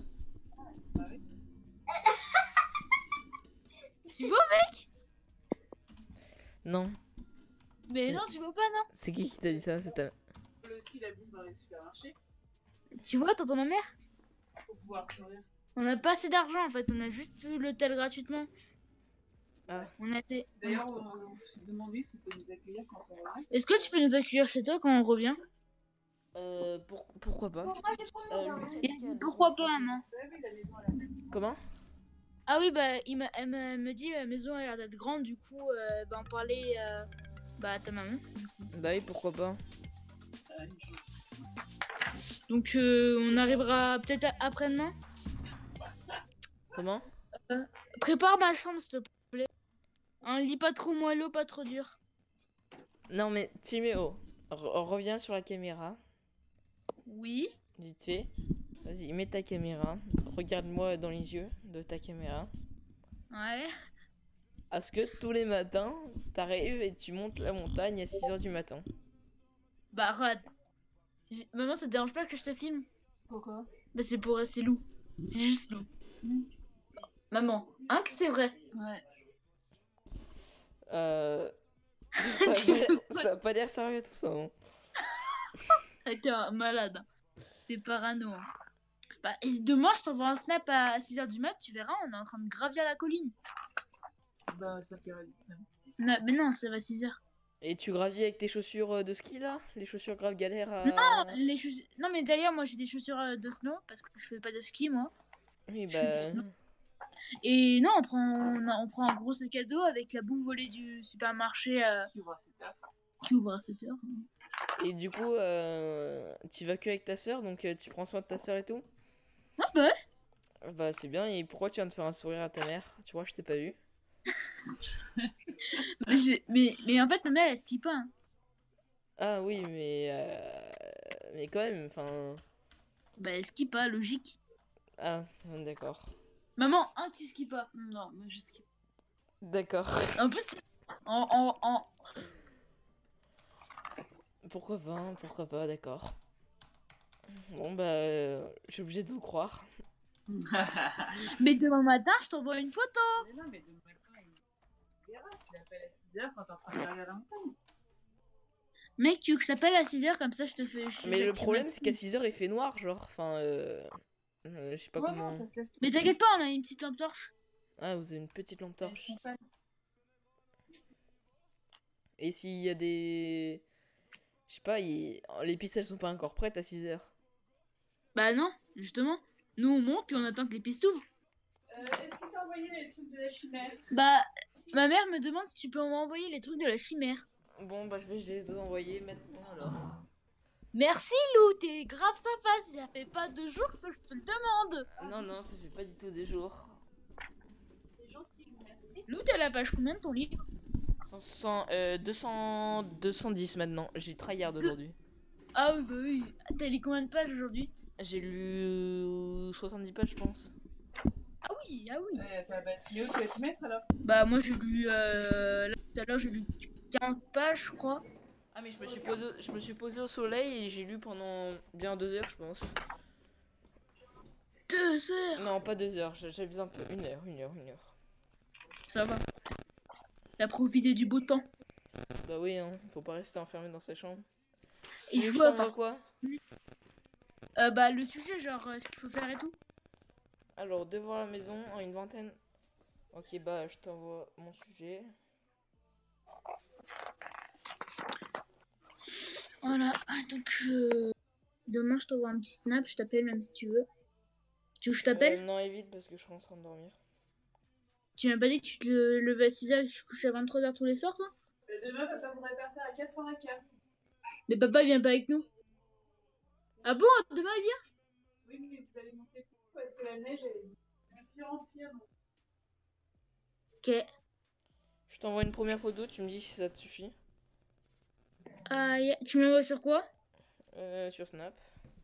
Tu vois, mec? Non. Mais non, tu vois pas, non? C'est qui t'a dit ça? C'est ta... Le ski, la bouffe dans les supermarchés Tu vois, t'entends ma mère? pour pouvoir sourire. On n'a pas assez d'argent en fait, on a juste eu l'hôtel gratuitement. Ah. On a été... D'ailleurs, on s'est demandé s'il peut nous accueillir quand on revient. Est-ce que tu peux nous accueillir chez toi quand on revient? Pourquoi pas? Pourquoi pas, maman? Vous avez vu la maison à la tête? Comment? Ah oui, bah elle me dit la maison a l'air d'être grande, du coup, bah on parlait à ta maman. Bah oui, pourquoi pas? Donc on arrivera peut-être après-demain. Comment? Prépare ma chambre s'il te plaît. Un lit pas trop moelleux, pas trop dur. Non mais Timéo, reviens sur la caméra. Oui. Vite fait. Vas-y, mets ta caméra. Regarde-moi dans les yeux de ta caméra. Ouais. Est-ce que tous les matins, t'arrives et tu montes la montagne à 6h du matin? Bah Rod. Maman, ça te dérange pas que je te filme? Pourquoi? Bah c'est Lou. C'est juste Lou. Maman, que c'est vrai? Ouais. Ça a pas l'air sérieux tout ça. Hein. T'es un malade. T'es parano. Bah, et demain, je t'envoie un snap à 6h du mat, tu verras, on est en train de gravir la colline. Bah, ça fait. Non, mais non, ça va 6h. Et tu gravis avec tes chaussures de ski là? Les chaussures grave galères à... Non, mais d'ailleurs, moi j'ai des chaussures de snow parce que je fais pas de ski, moi. Oui, Je fais bah... du snow. Et non, on prend un gros sac à dos avec la bouffe volée du supermarché Qui ouvre à 7h? qui ouvre à 7h. Et du coup, tu vas que avec ta soeur, donc tu prends soin de ta soeur et tout? Ah bah ouais. Bah c'est bien, et pourquoi tu viens de faire un sourire à ta mère? Tu vois, je t'ai pas vu. Mais en fait, ma mère, elle skie pas. Hein. Ah oui, mais quand même, enfin... Bah, skip pas, logique. Ah, d'accord. Maman, hein, tu skip pas. Non, moi je skip. D'accord. En plus, en... Pourquoi pas, d'accord. Bon, bah, je suis obligé de vous croire. Mais demain matin, je t'envoie une photo. Mais non, mais demain matin, il verra. Tu l'appelles à 6h quand t'es en train de faire la montagne. Mec, tu veux que je t'appelle à 6h comme ça, je te fais. Mais le j'active problème, ma- c'est qu'à 6h, il fait noir, genre, enfin, je sais pas Ouais, comment... non, ça se lève tout Mais t'inquiète pas, on a une petite lampe torche. Ah, vous avez une petite lampe torche. seul. Et s'il y a des... Je sais pas, les pistes, elles sont pas encore prêtes à 6h. Bah non, justement. Nous, on monte et on attend que les pistes ouvrent. Est-ce que t'as envoyé les trucs de la chimère? Bah, ma mère me demande si tu peux m'envoyer les trucs de la chimère. Bon, bah, je vais les envoyer maintenant, alors. Merci Lou, t'es grave sympa. Ça fait pas 2 jours que je te le demande. Non, ça fait pas du tout des jours. C'est gentil, merci. Lou, t'es à la page combien de ton livre? 210 maintenant. J'ai tryhard aujourd'hui. Ah oui, bah oui. T'as lu combien de pages aujourd'hui? J'ai lu 70 pages, je pense. Ah oui, ah oui. Bah, Théo, tu vas te mettre alors? Bah moi j'ai lu, là tout à l'heure j'ai lu 40 pages je crois. Ah, mais je me suis posé au soleil et j'ai lu pendant bien 2 heures, je pense. 2 heures. Non, pas 2 heures, j'abuse un peu. 1 heure. Ça va. T'as profité du beau temps. Bah oui, hein, faut pas rester enfermé dans sa chambre. Il Tu veux que faut je t'envoie faire quoi? bah le sujet genre ce qu'il faut faire et tout. Alors, devant la maison, en une vingtaine. Ok, bah je t'envoie mon sujet. Voilà, donc demain je t'envoie un petit snap, je t'appelle même si tu veux. Tu veux que je t'appelle? Non, évite parce que je suis en train de dormir. Tu m'as pas dit que tu te levais à 6h et que tu te couchais à 23h tous les soirs toi? Demain, papa voudrait partir à 4h15. Mais papa il vient pas avec nous. Ah bon, demain il vient? Oui, mais vous allez monter plus haut parce que la neige, elle est de pire en pire. Donc. Ok. Je t'envoie une première photo, tu me dis si ça te suffit. Ah, tu m'envoies sur quoi? Sur Snap.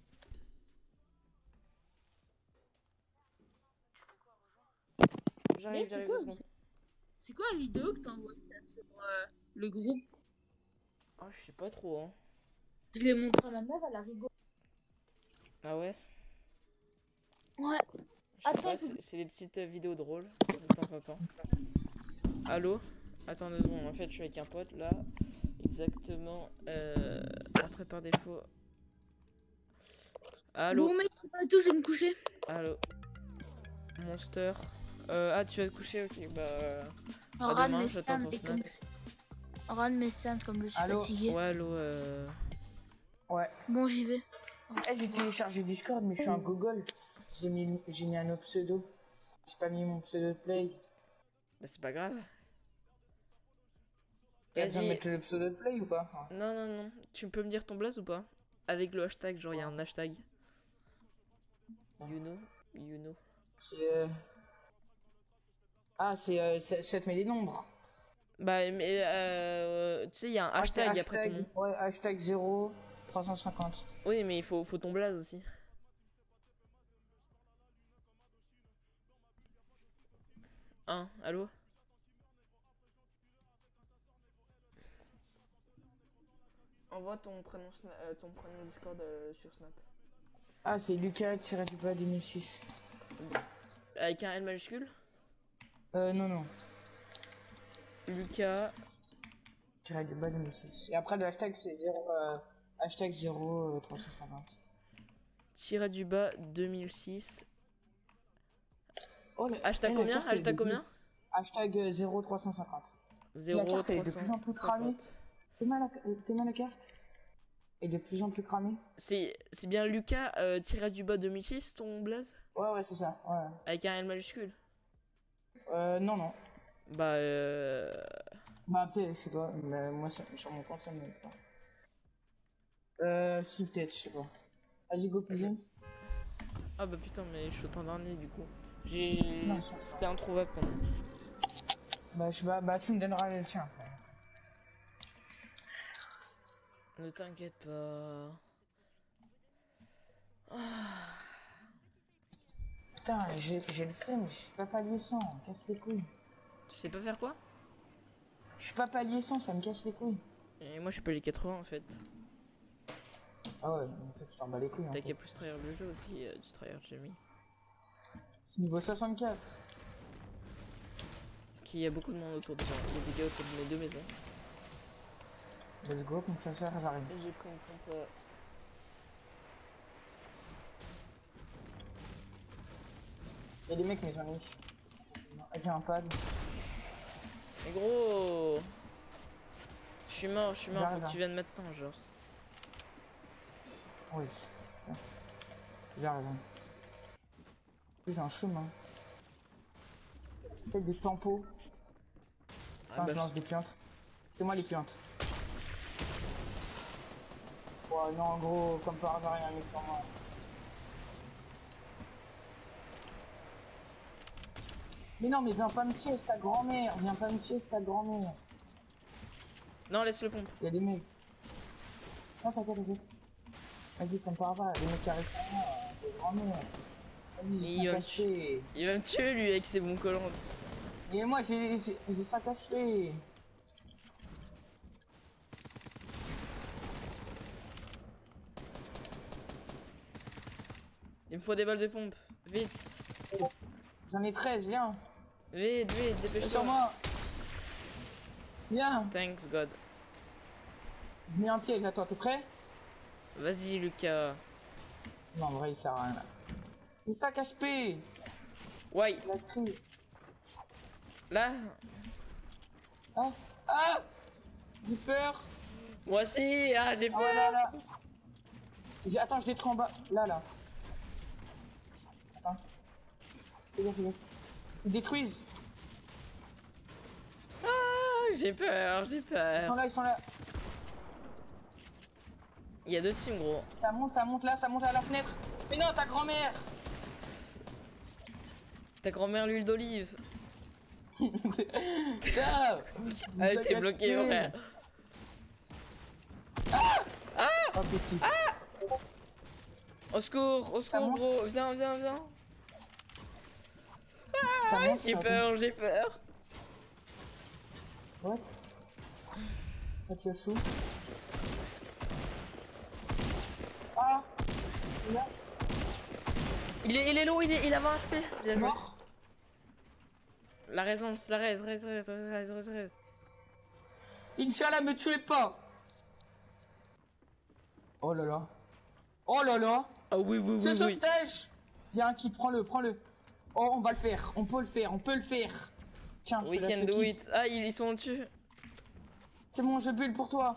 J'arrive, c'est 2 quoi secondes. C'est quoi la vidéo que t'as envoyée là sur le groupe? Ah, je sais pas trop, hein. Je l'ai montré à ma mère, elle a rigolé. Ah ouais? Ouais. Je sais Attends, pas, c'est des petites vidéos drôles, de temps en temps. Allô? Attends 2 secondes, en fait, je suis avec un pote, là. Exactement. Entrée par défaut. Allô? Bon mec, c'est pas tout, je vais me coucher. Allô? Monster. Tu vas te coucher? Ok, bah... à Ran demain, mes j'attends cernes ton et comme snap. Ran mes cernes comme je suis Allô? fatiguée. Ouais, allô, Ouais. Bon, j'y vais. Eh, j'ai téléchargé Discord, mais je suis un Google. J'ai mis un autre pseudo. J'ai pas mis mon pseudo de play. Bah, c'est pas grave. T'as besoin de Vas-y. mettre le pseudo de play ou pas? Non. Tu peux me dire ton blaze ou pas? Avec le hashtag, genre, il y a un hashtag. You know. C'est. Ah, ça te met des nombres. Bah, mais tu sais, il y a un hashtag après ton nom. Ouais, hashtag 0350. Oui, mais il faut ton blaze aussi. Allô? Envoie ton prénom Discord sur Snap. Ah, c'est Lucas-du-bas 2006. Avec un L majuscule? Non. Lucas. -du-bas 2006. Et après, le hashtag, c'est hashtag 0350. Tiré du bas 2006. Oh, Hashtag combien? Hashtag combien? Hashtag 0350. 0 La carte, elle est de plus en plus cramée. T'es mal la carte? Et de plus en plus cramée. C'est bien Lucas tiré du bas 2006 ton blaze? Ouais, c'est ça. Ouais. Avec un L majuscule? Non. Bah Bah peut-être, je sais pas, mais moi sur mon compte ça me met pas. Si peut-être, je sais pas. Vas-y, go pigeon. Ah bah putain, mais je suis autant dernier du coup. Non, C'était introuvable pour moi. Bah tu me donneras le tien après. Ne t'inquiète pas. Ah. Putain, j'ai le seum, je suis pas palier 100, casse les couilles. Tu sais pas faire quoi? Je suis pas palier 100, ça me casse les couilles. Et moi je suis pas les 80 en fait. Ah ouais, en fait, je t'en bats les couilles. T'as qu'à plus tryhard le jeu aussi, du tryhard j'ai mis. C'est niveau 64. Qu'il y a beaucoup de monde autour de moi. Il y a des gars autour de mes deux maisons. Let's go, comme ça sert, j'arrive. Et j'ai pris une pompe. Y'a des mecs, mais j'en ai. J'ai un pad. Mais gros, je suis mort, faut J'arrive, que tu viennes maintenant, genre. Oui. J'arrive. J'ai un chemin. Peut-être des tampos. Enfin, je lance des plantes. C'est moi les plantes. Ouais, non, en gros, comme par hasard, il y a un mec sur moi. Mais non, mais viens pas me tuer, c'est ta grand-mère. Viens pas me tuer, c'est ta grand-mère. Non, laisse le pompe. Il y a des mecs. Non, t'inquiète. Vas-y, comme par hasard, les mecs qui arrivent sur moi, des grand-mères. Vas-y, j'ai 5 HP. Il va me tuer lui avec ses bons collants. Et moi, j'ai 5 HP. Il me faut des balles de pompe. Vite. J'en ai 13, viens. Vite, dépêche-toi. Sur moi. Viens. Thanks God. Je mets un piège à toi, t'es prêt? Vas-y Lucas. Non, en vrai, il sert à rien là. J'ai 5 HP. Ouais. La crie. Là. Ah. Ah. J'ai peur. Moi aussi. Ah, j'ai Ah peur. ouais, là. Attends, je l'ai trop en bas. Là. Attends. Fais gaffe. Ils détruisent. Ah, j'ai peur. Ils sont là. Il y a deux teams gros. Ça monte là, ça monte à la fenêtre. Mais non, ta grand-mère. Ta grand-mère l'huile d'olive. Putain. Ah, t'es bloqué frère. Oh, petit. Au secours gros. Viens. Ça monte, J'ai peur. What? Faites le chou. Ah. Là. Il est low, il a 20 HP. Bien joué. Mort. La raise. Inch'Allah, me tuez pas. Oh là là. Ah oui. Ce sauvetage. Viens, qui prends-le. Oh, on va le faire. On peut le faire. Tiens, je We te laisse can le do kit. it. Ah, ils sont dessus. C'est bon, je bulle pour toi.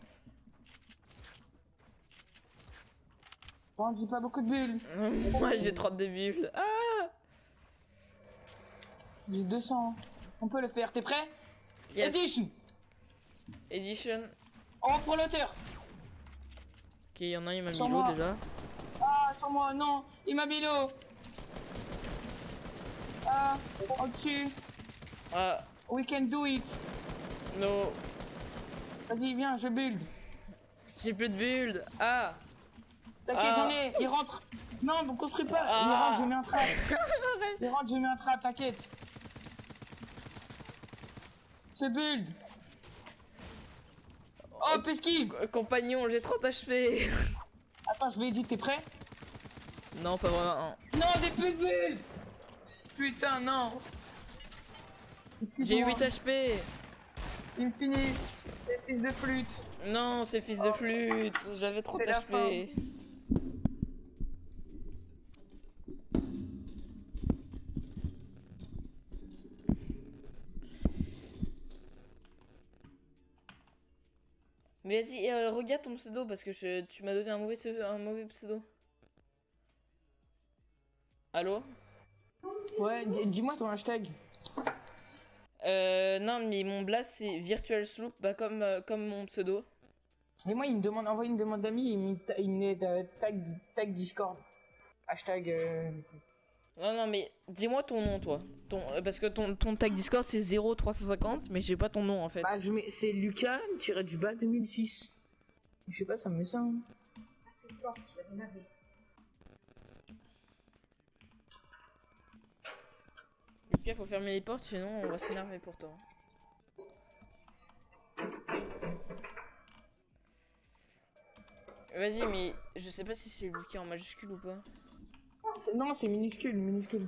Bon, dis pas beaucoup de bulles. Moi j'ai 32 bulles. Ah. J'ai 200. On peut le faire. T'es prêt? Yes. Edition. Edition. On reprend l'auteur. Ok, il y en a un, il m'a mis Sur l'eau moi. déjà. Ah, sur moi, non. Il m'a mis l'eau. Ah, au-dessus. Ah, We can do it. no. Vas-y, viens, je build. J'ai plus de build. Ah. T'inquiète, Ah. j'en ai. Il rentre. Non, ne construis pas. Ah. Il rentre, je mets un trap. Il rentre, je mets un trap, t'inquiète. Je build. Hop, esquive. Compagnon, j'ai 30 HP. Attends, je vais aider, t'es prêt? Non, pas vraiment. Non, j'ai plus de bulles. Putain, non. J'ai Excuse-moi. 8 HP. Ils me finissent. Les fils de flûte. Non, c'est fils de flûte. J'avais 30 C'est la HP. Mais vas-y, regarde ton pseudo parce que tu m'as donné un mauvais pseudo. Allô? Ouais, dis-moi ton hashtag. Non, mais mon blast c'est Virtual Sloop, bah comme mon pseudo. Et moi, il me demande, envoie une demande d'amis, il me met tag Discord. Hashtag. Non, mais dis-moi ton nom, toi. Parce que ton tag Discord c'est 0350, mais j'ai pas ton nom en fait. Bah, c'est Lucas, tiré du bas 2006. Je sais pas, ça me met ça. Hein. Ça, c'est le porte, je vais regarder. Lucas, faut fermer les portes, sinon on va s'énerver pour toi. Vas-y, mais je sais pas si c'est Lucas en majuscule ou pas. Non, c'est minuscule, minuscule.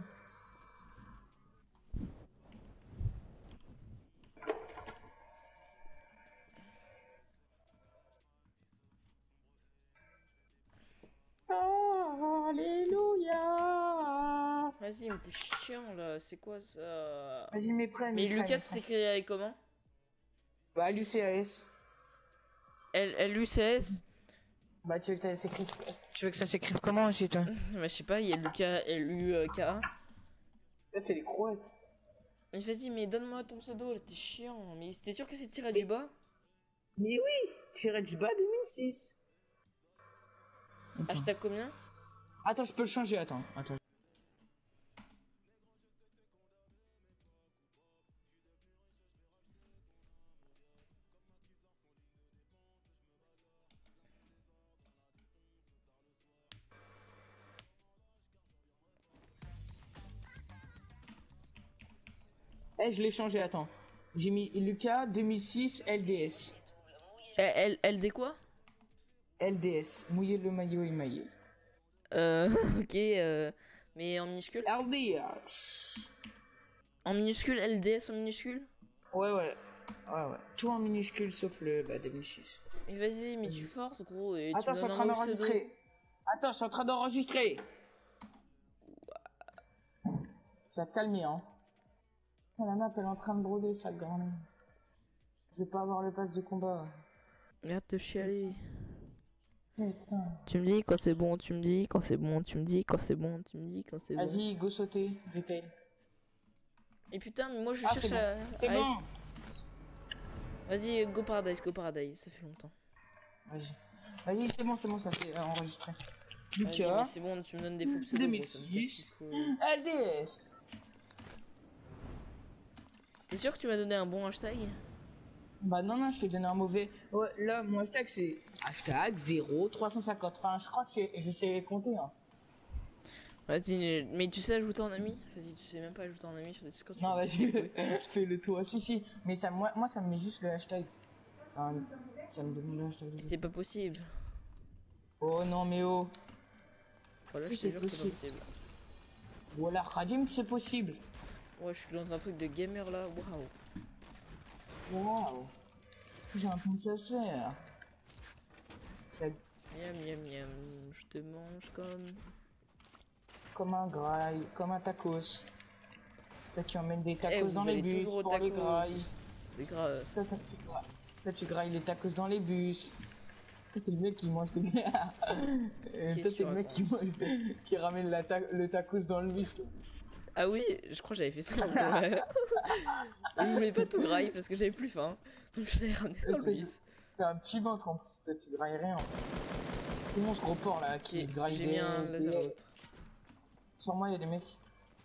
Alléluia. Vas-y, mais t'es chiant là, c'est quoi ça? Vas-y, mais prends. Mais Lucas, c'est écrit avec comment? Bah, LUCAS. L-U-C-S? Bah, tu veux que ça s'écrive comment aussi, toi? Bah, je sais pas, il y a Lucas, L-U-K-A. Ça, c'est les Croates. Mais vas-y, mais donne-moi ton pseudo, là, t'es chiant. Mais t'es sûr que c'est tiré du bas? Mais oui, tiré du bas 2006. Attends. Hashtag combien? Attends, je peux le changer, attends. Eh, je l'ai changé, attends. J'ai mis Lucas 2006 LDS. LD quoi? LDS, mouiller le maillot émaillé. Ok, mais en minuscule? LDS. En minuscule, LDS en minuscule? Ouais. Tout en minuscule sauf le 2006. Mais vas-y, mais tu forces gros et Attends, je suis en train d'enregistrer. Ça va te calmer, hein. Putain, la map elle est en train de brûler, ça grande. Je vais pas avoir le pass de combat. Regarde te chialer. Putain. Tu me dis quand c'est bon, tu me dis quand c'est bon, tu me dis quand c'est bon, tu me dis quand c'est bon. Vas-y, go sauter, retail. Et putain, mais moi je Ah, cherche c'est à... bon. C'est bon. Vas-y, go paradise, ça fait longtemps. Vas-y, c'est bon, ça s'est enregistré. Vas-y, mais Lucas, c'est bon, tu me donnes des faux pseudos, gros, ça me casse 2006, les couilles. LDS. T'es sûr que tu m'as donné un bon hashtag? Bah non, je t'ai donné un mauvais. Ouais, là, mon hashtag c'est hashtag 0350. Enfin, je crois que je sais compter. Hein. Vas-y, mais tu sais ajouter en ami? Vas-y, tu sais même pas ajouter en ami sur Discord. Non, vas-y, fais-le toi. Si. Mais ça, moi, ça me met juste le hashtag. Enfin, ça me donne le hashtag. C'est pas possible. Oh non, mais oh. Voilà, Oui, je te c'est jure que c'est pas possible. possible. Voilà, Khadim, c'est possible. Ouais, je suis dans un truc de gamer là, waouh. Waouh. J'ai un peu de faire. Miam, je te mange Comme un graille, comme un tacos. Toi qui emmènes des Eh, tacos vous dans les allez bus toujours au pour les tacos. grailles. C'est grave. Toi tu grailles les tacos dans les bus. Toi t'es le mec qui mange des... Toi t'es le mec qui ramène le tacos dans le bus. Toi. Ah oui, je crois que j'avais fait ça. Ouais. Je voulais pas tout grailler parce que j'avais plus faim. Donc je l'ai ramené dans le bus. T'es un petit ventre en plus, toi tu grailles rien. C'est mon ce gros porc là qui graille J'ai mis un laser out. Sur moi y'a des mecs.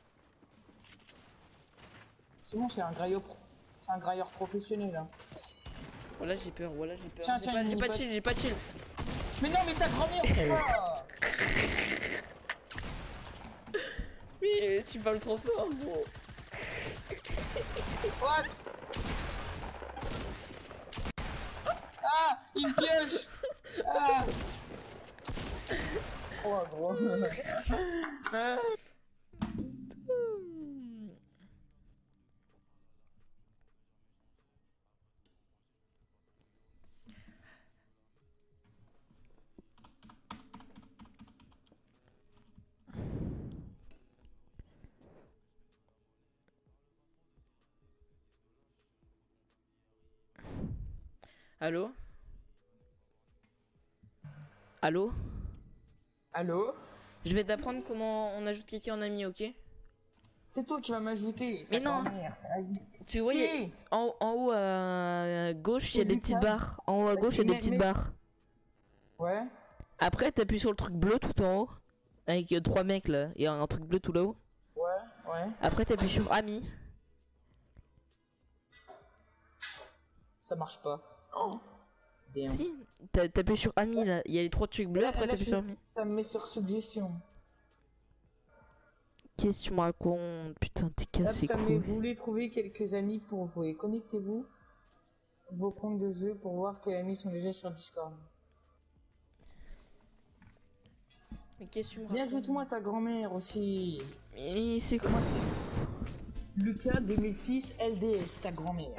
C'est bon, c'est un grailleur professionnel là. Voilà, j'ai peur. Tiens, J'ai pas de shield. Mais non, mais ta grand-mère, quoi. Mais tu parles trop fort, gros. What? Ah, il me pioche. Ah. Oh, gros. Ah. Allô? Allô? Allô? Je vais t'apprendre comment on ajoute quelqu'un en ami, ok? C'est toi qui vas m'ajouter. Mais non. Tu vois, en haut à gauche, il y a des petites barres. En haut à gauche, il y a des petites barres. Ouais. Après, t'appuies sur le truc bleu tout en haut. Avec 3 mecs là. Il y a un truc bleu tout là-haut. Ouais. Après, t'appuies sur ami. Ça marche pas. Oh. Damn. Si, t'appuies sur Ami là, il y a les 3 trucs bleus, après t'appuies sur Ami. Ça me met sur suggestion. Qu'est-ce que tu me racontes? Putain, t'es Hop, cassé ça me cool. vous voulez trouver quelques amis pour jouer. Connectez-vous vos comptes de jeu pour voir quels amis sont déjà sur Discord. Mais qu'est-ce que tu me Mais racontes? ajoute-moi ta grand-mère aussi. Mais c'est quoi? Moi, c'est Lucas 2006 LDS, ta grand-mère.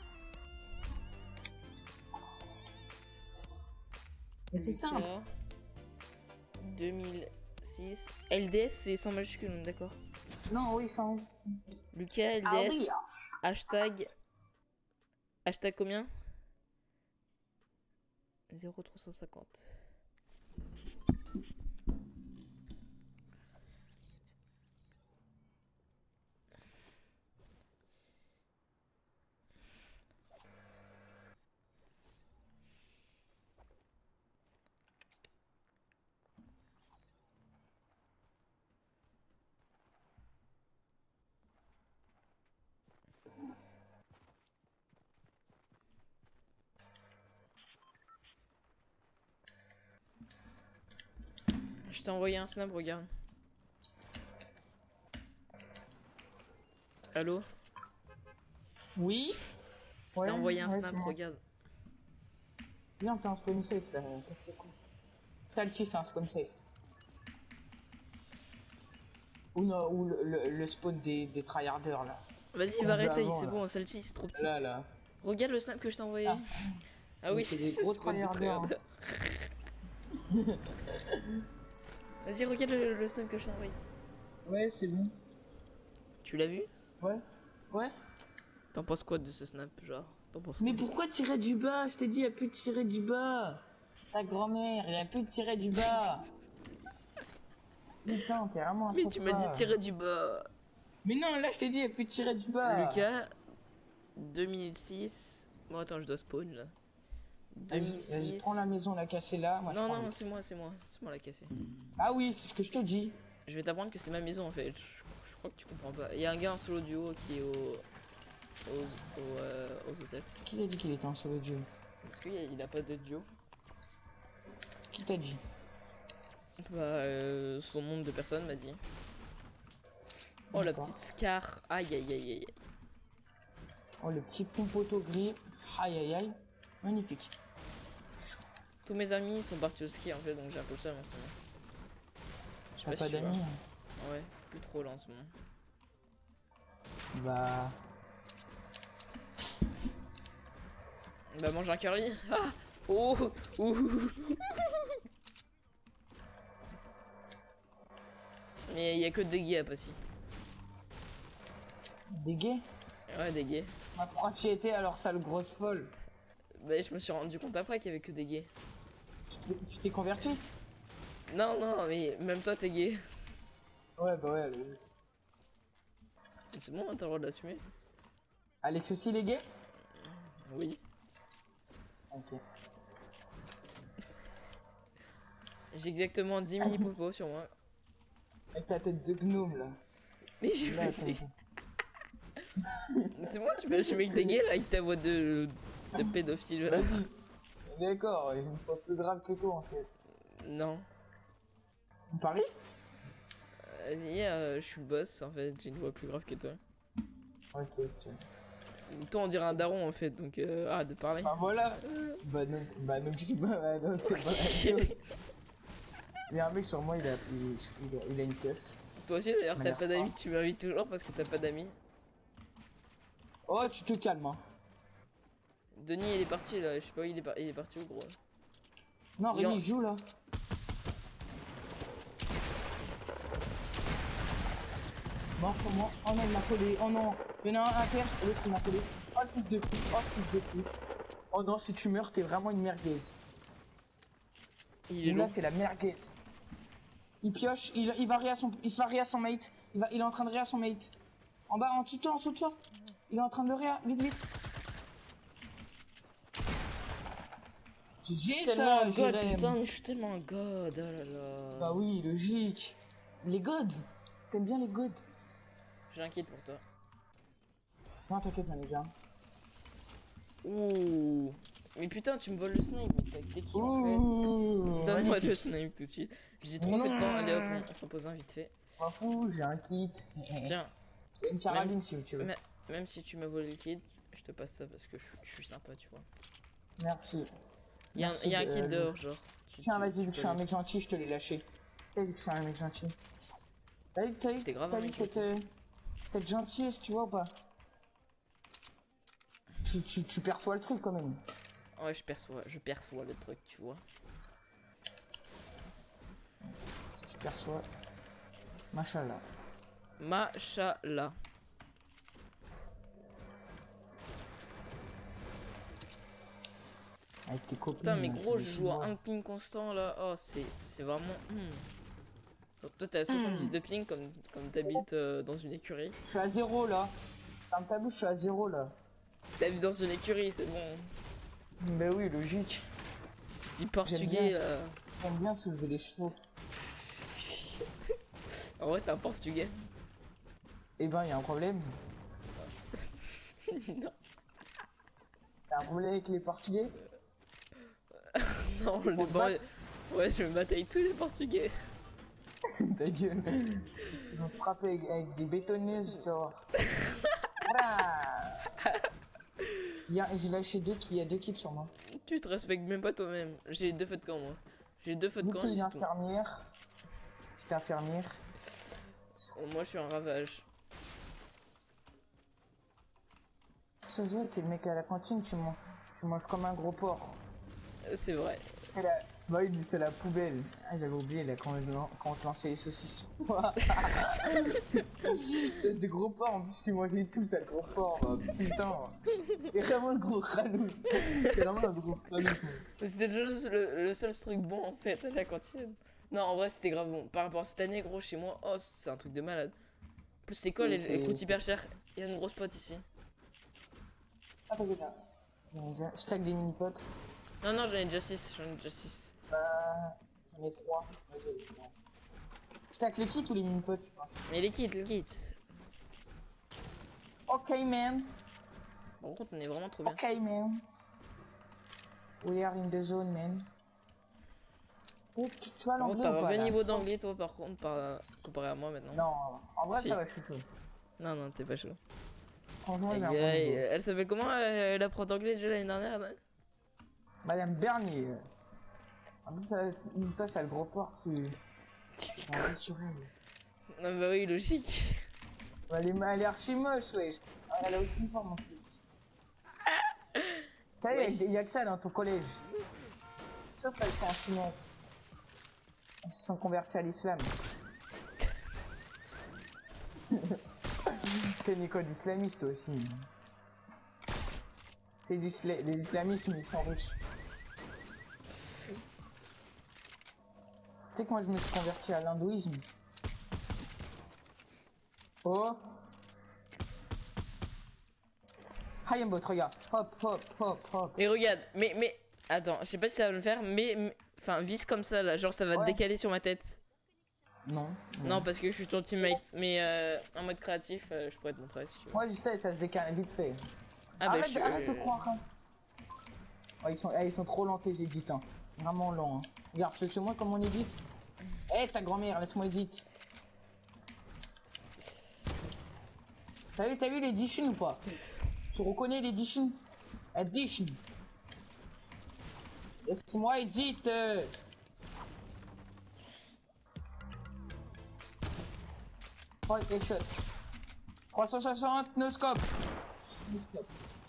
Mais c'est simple. 2006. LDS, c'est sans majuscule, on est d'accord? Non, oui, sans. Lucas, LDS, Ah oui. hashtag. Hashtag combien? 0350. Je t'ai envoyé un snap, regarde. Allô? Oui. Ouais, T'as envoyé un ouais, snap, c'est moi. regarde. Viens, on fait un spawn safe là, ça serait cool. Salty, c'est un spawn safe. Ou non, ou le spawn des tryharders là. Vas-y, On va joue arrêter, avant, c'est là. bon, celle-ci c'est trop petit. Là. Regarde le snap que je t'ai envoyé. Ah. Ah oui, C'est des c'est gros spawn de tryharders. tryhard. Vas-y, regarde le snap que je t'ai envoyé. Ouais, c'est bon. Tu l'as vu? Ouais. Ouais. T'en penses quoi de ce snap, genre? T'en penses Mais quoi? pourquoi tirer du bas? Je t'ai dit, il y a plus de tirer du bas. Ta grand-mère, il y a plus de tirer du bas. Putain, t'es vraiment un Mais tu m'as dit sympa. tirer du bas. Mais non, là je t'ai dit, il y a plus de tirer du bas. Lucas, 2006. Bon, attends, je dois spawn là. Vas-y, 2006. prends la maison, la casser là. Moi, je Non, prends non, le- c'est moi, c'est moi. C'est moi la cassée. Ah oui, c'est ce que je te dis. Je vais t'apprendre que c'est ma maison en fait. Je crois que tu comprends pas. Il y a un gars en solo duo qui est aux hôtels. Qui t'a dit qu'il était en solo duo? Parce qu'il a pas de duo. Qui t'a dit? Bah, son nombre de personnes m'a dit. Oh la D'accord. petite Scar. Aïe aïe aïe aïe. Oh, le petit compoteau gris. Aïe aïe aïe. Magnifique. Tous mes amis sont partis au ski en fait, donc j'ai un peu le seum en ce moment. Je sais T'as pas pas si tu vois. d'amis? Ouais, plus trop là en ce moment. Bah. Bah mange un curry. Ah oh ouh. Mais il y a que des gays à Passy. Des gays? Ouais, des gays. Bah, pourquoi tu y étais alors, sale grosse folle? Bah je me suis rendu compte après qu'il y avait que des gays. Tu t'es converti? Non, non, mais même toi t'es gay. Ouais, bah ouais. C'est bon, hein, t'as le droit de l'assumer. Alex aussi, les gays? Oui. Ok. J'ai exactement 10 mini popos sur moi. Avec ta tête de gnome là. Mais j'ai Là, fait. attends. C'est bon, tu peux assumer que t'es gay là avec ta voix de pédophile. Vas-y. D'accord, il me faut plus grave que toi en fait. Non. Paris? Vas-y, je suis le boss en fait, j'ai une voix plus grave que toi. Ok, si tu veux. Toi on dirait un daron en fait, donc arrête de parler. Bah voilà. Bah non, dis pas, bah non, c'est pas la chose. Il y a un mec sur moi, il a une pièce. Toi aussi d'ailleurs Mais t'as l'air pas d'amis, fort. tu m'invites toujours parce que t'as pas d'amis. Oh, tu te calmes, hein. Denis il est parti là, je sais pas où il est parti où gros. Non, Il en- Rémi, joue là. Mort sur moi. Oh non, il m'a collé. Oh non. Il y en a un à terre, et l'autre il m'a collé. Oh, le fils de pute. Oh, le fils de pute. Oh non, si tu meurs, t'es vraiment une merguez. Il est Et là, lourd. t'es la merguez. Il pioche, il va il se va réa son mate. Il est en train de réa son mate. En bas, en dessous de toi, en dessous de toi. Il est en train de réa, vite, vite. GG Tellement ça, un god, Jérém. putain, mais je suis tellement un god, oh là là. Bah oui, logique. Les gods. T'aimes bien les gods? J'inquiète pour toi. Non, t'inquiète, manager. Ouh. Mais Mais putain, tu me voles le snipe, mais t'es qui en Ouh, fait? Donne-moi le magnifique. snipe tout de suite. J'ai trop fait de temps, allez hop, on s'en pose un vite fait. M'en fous, j'ai un kit. Tiens, Une carabine si tu veux. même si tu m'as volé le kit, je te passe ça parce que je suis sympa, tu vois. Merci. Il y a un kit dehors, genre. Tiens, vas-y, vu que je suis un mec gentil, je te l'ai lâché. Vu que je suis un mec gentil. T'es grave un mec gentil. Cette gentillesse, tu vois ou pas? Tu perçois le truc quand même. Ouais, je perçois le truc, tu vois. Si tu perçois. Machallah. Machallah. Avec tes copines. Putain, mais gros, je joue à un ping constant là. Oh, c'est vraiment. Donc, toi, t'es à 70 de ping comme t'habites dans une écurie. Je suis à 0 là. Comme t'as vu, je suis à 0 là. T'habites dans une écurie, c'est bon. Bah oui, logique. Dis portugais là. J'aime bien soulever les chevaux. En vrai, t'es un portugais. Eh ben, y'a un problème. Non. T'as un problème avec les portugais? Non, On se bat? ouais, je me bataille tous les portugais. Ta gueule. Ils vont te frapper avec des bétonneuses, tu vois. J'ai lâché il y a 2 kills sur moi. Tu te respectes même pas toi-même. J'ai 2 feux de camp, moi. J'ai 2 feux de camp. Une infirmière. J'étais infirmière. Oh, moi, je suis un ravage. Ça se voit, t'es le mec à la cantine, tu manges comme un gros porc. C'est vrai. Bah oui, c'est la poubelle. Ah, j'avais oublié là quand on te lançait les saucisses. C'est des gros porcs, en plus tu mangeais tout ça, le gros porc. Putain. C'est vraiment le gros ralou. C'est vraiment un gros ralou. C'était juste le seul truc bon en fait à la cantine. Non, en vrai, c'était grave bon. Par rapport à cette année, gros, chez moi, oh, c'est un truc de malade. En plus, l'école, elle coûte hyper cher. Il y a une grosse pote ici. Ah, t'inquiète pas. Je stack des mini-potes. Non, non, j'en ai déjà 6. J'en ai 3. Vas-y, non. Je stack les kits ou les mini-potes, tu penses? Mais les kits. Ok, man. Par contre, on est vraiment trop bien. Ok, man. We are in the zone, man. Oh, tu vas l'anglais ou T'as pas, un vrai là? niveau d'anglais, toi, par contre, comparé à moi maintenant. Non, en vrai, Si. ça va, je suis chaud. Non, non, t'es pas chaud. Franchement, j'ai un Aïe, bon aïe, niveau. elle s'appelle comment, la prof d'anglais déjà l'année dernière là? Madame Bernier. En plus, toi, c'est le gros porc, tu prends sur elle. Non, bah oui, logique. Elle est archi moche, wesh. Elle a aucune forme en plus. Ça y est, il y a que ça dans ton collège. Sauf elles sont en finance. Elles se sont converties à l'islam. T'es une école d'islamiste aussi. C'est les islamistes, mais ils sont riches. Tu sais que moi je me suis converti à l'hindouisme. Oh. Hayambot, regarde. Hop, hop, hop, hop. Mais regarde, mais attends, je sais pas si ça va le faire, mais enfin vise comme ça là, genre ça va te décaler sur ma tête. Non. Non, parce que je suis ton teammate, mais en mode créatif, je pourrais te montrer si tu veux. Moi je sais, ça se décale vite fait. Ah arrête, bah arrête de croire. Hein. Oh, ils sont trop lents tes édits, hein. Vraiment lents. Hein. Regarde, tu sais moi comment on édite. Eh ta grand-mère, laisse-moi éditer. T'as vu les Dishin ou pas? Tu reconnais les Dishin? Addition. Laisse-moi éditer. Oh, les shots. 360, no scope. No scope.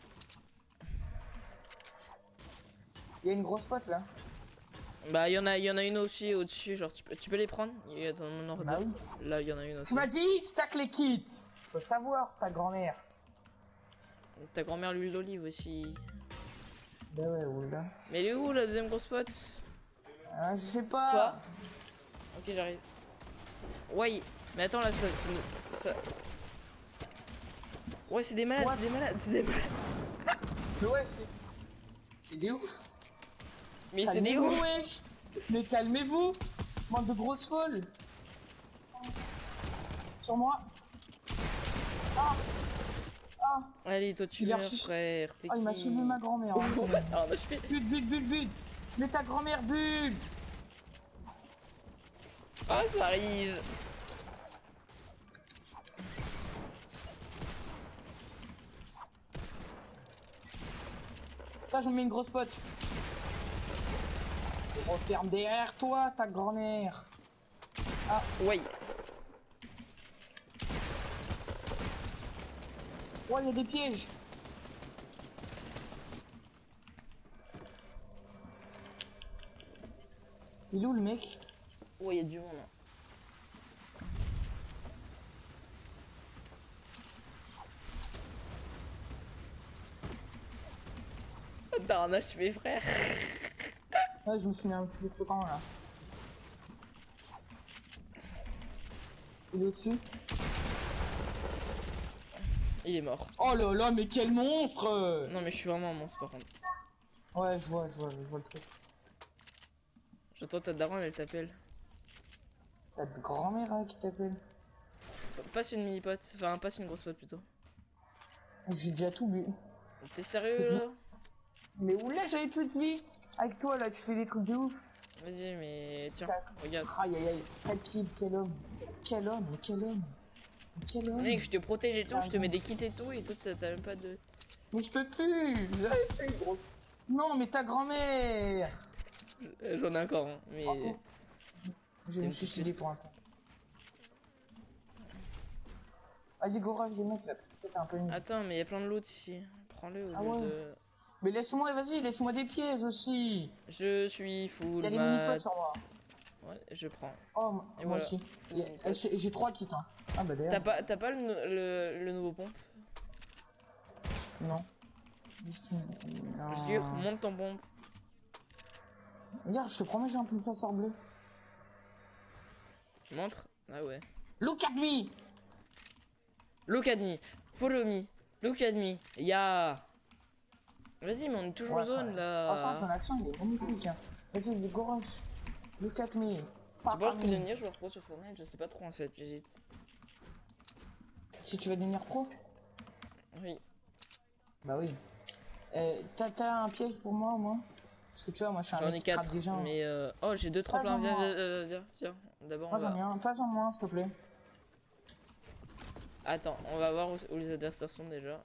Il y a une grosse pote là. Bah, il y en a une aussi au-dessus, genre tu peux les prendre? Il y a dans mon ordre. Bah oui. Là, il y en a une aussi. Tu m'as dit, stack les kits. Faut savoir, ta grand-mère. Ta grand-mère l'huile d'olive aussi. Bah ouais, oula. Mais elle est où la deuxième grosse pote? Je sais pas. Quoi? Ok, j'arrive. Ouais, mais attends là, ça... Ouais, c'est des malades, c'est des malades. Mais ouais, c'est des ouf. Mais c'est des ouf. Wesh. Mais calmez-vous. Bande de grosses folles. Sur moi. Ah. Allez, toi tu Il a meurs, reçu- frère. T'es Ah, il m'a qui? sauvé ma grand-mère. Oh, Hein. attends, je fais. But. Mais ta grand-mère but. Ah, ça arrive. Là, je me mets une grosse pote. Je referme derrière toi, ta grand-mère. Ah, Ouais. oh, il y a des pièges. Il est où le mec? Ouais, il y a du monde. Hein. Darnage, je suis mes frères. Ouais, je me suis mis un feu de camp là. Il est au-dessus. Il est mort. Oh là là, mais quel monstre! Non, mais je suis vraiment un monstre par contre. Ouais, je vois le truc. J'entends ta daronne, elle t'appelle. C'est ta grand-mère hein, qui t'appelle. Passe une mini-pote. Enfin, passe une grosse pote plutôt. J'ai déjà tout bu. T'es sérieux là? Mais où là, j'avais plus de vie. Avec toi là, tu fais des trucs de ouf. Vas-y, mais tiens, Tac. regarde. Aïe aïe aïe, 4 kills, quel homme. Quel homme, mais quel homme. Mais quel homme. Mec, je te protège et tout, je te mets des kits et tout, et toi t'as même pas de. Mais je peux plus. J'avais plus, gros. Non, mais ta grand-mère. J'en ai encore, hein, mais. Oh. Je vais me T'es suicider pour un temps. Vas-y, go rush des mecs là, peut-être un peu mieux. Attends, mais il y a plein de loot ici. Prends-le au Ah lieu ouais. de. Mais laisse-moi, vas-y, laisse-moi des pièges aussi. Je suis full Y'a les mat. mini-potes sur moi. Ouais, je prends. Oh, Et moi voilà. aussi. Full J'ai 3 kits. Hein. Ah bah d'ailleurs. T'as pas le nouveau pompe? Non. Je dis, monte ton pompe. Regarde, je te promets, j'ai un pulsar bleu. Montre. Ah ouais. Look at me. Look at me. Follow me. Look at me. Ya. Vas-y, mais on est toujours Ouais, zone Franchement, là. ton accent il est magnifique. Hein. Vas-y, go rush. Look at me. Tu Papa penses que je peux me. devenir joueur pro sur Fortnite? Je sais pas trop en fait, j'hésite. Si tu veux devenir pro? Oui. Bah oui. T'as un piège pour moi au moins? Parce que tu vois, moi je suis un J'en ai mec qui trappe 4. des gens. Mais oh, j'ai 2 tremplins. Pas en moi. Viens. D'abord, Moi on j'en ai va. un, pas en moi, s'il te plaît. Attends, on va voir où les adversaires sont déjà.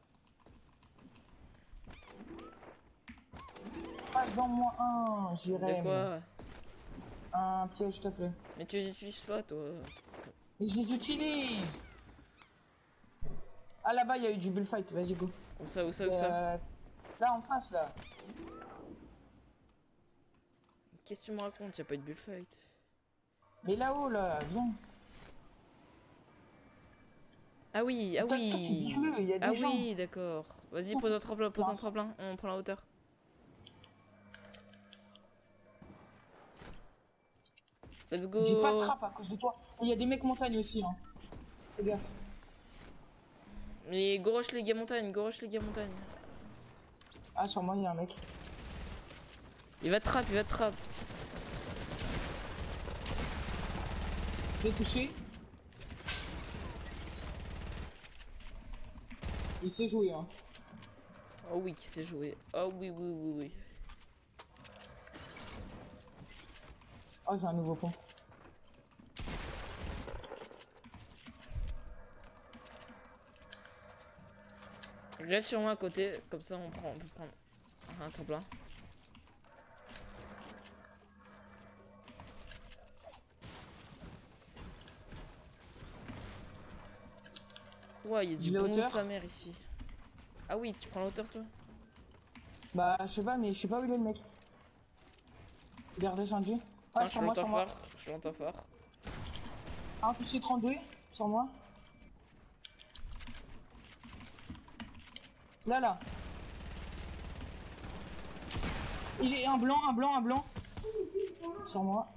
Pas en moi un, j'irai. De quoi? Un piège, s'il te plaît. Mais tu les utilises pas, toi. Et je les utilise. Ah là-bas, il y a eu du bullfight, vas-y go. Où ça? Là en face là. Qu'est-ce que tu me racontes? Y'a pas eu de bullfight. Mais là-haut là, viens. Ah oui, Toi, t'es dis-le, il y a des Ah gens. oui, d'accord. Vas-y, pose un tremplin, on prend la hauteur. Let's go. J'ai pas de trappe à cause de toi. Il y a des mecs montagne aussi hein. Fais gaffe. Mais go rush les gars montagne, Ah sur moi il y a un mec. Il va te trap. Je l'ai touché. Il sait jouer hein. Oh oui, qui sait jouer. Oh oui. Oh j'ai un nouveau pont. Reste sur moi à côté, comme ça on peut prendre un tremplin. Ouais, il y a du J'ai la bon de hauteur. sa mère ici. Ah oui, tu prends la hauteur toi? Bah je sais pas mais je sais pas où il est le mec. Il est redescendu. Attends, Ah sur moi, sur moi. je l'entends fort. Un touché 32 sur moi. Là. Il est un blanc. Sur moi.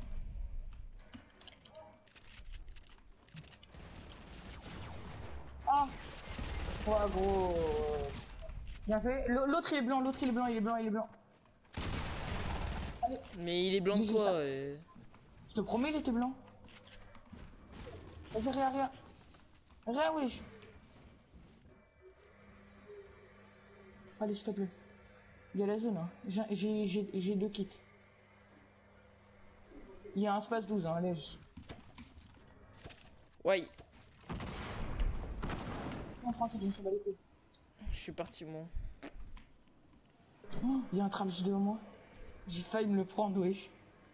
Ah. Ouais gros. Bien joué. L'autre il est blanc. Allez. Mais il est blanc de J'ai quoi ça. et... Je te promets il était blanc. Vas-y rien. Rien wesh. Allez, s'il te plaît. Il y a la zone, hein. J'ai 2 kits. Il y a un space 12, hein, allez. Ouais, Non, tranquille, je me suis bat les couilles. je suis parti, moi. Oh, il y a un trap juste devant moi. J'ai failli me le prendre, wesh.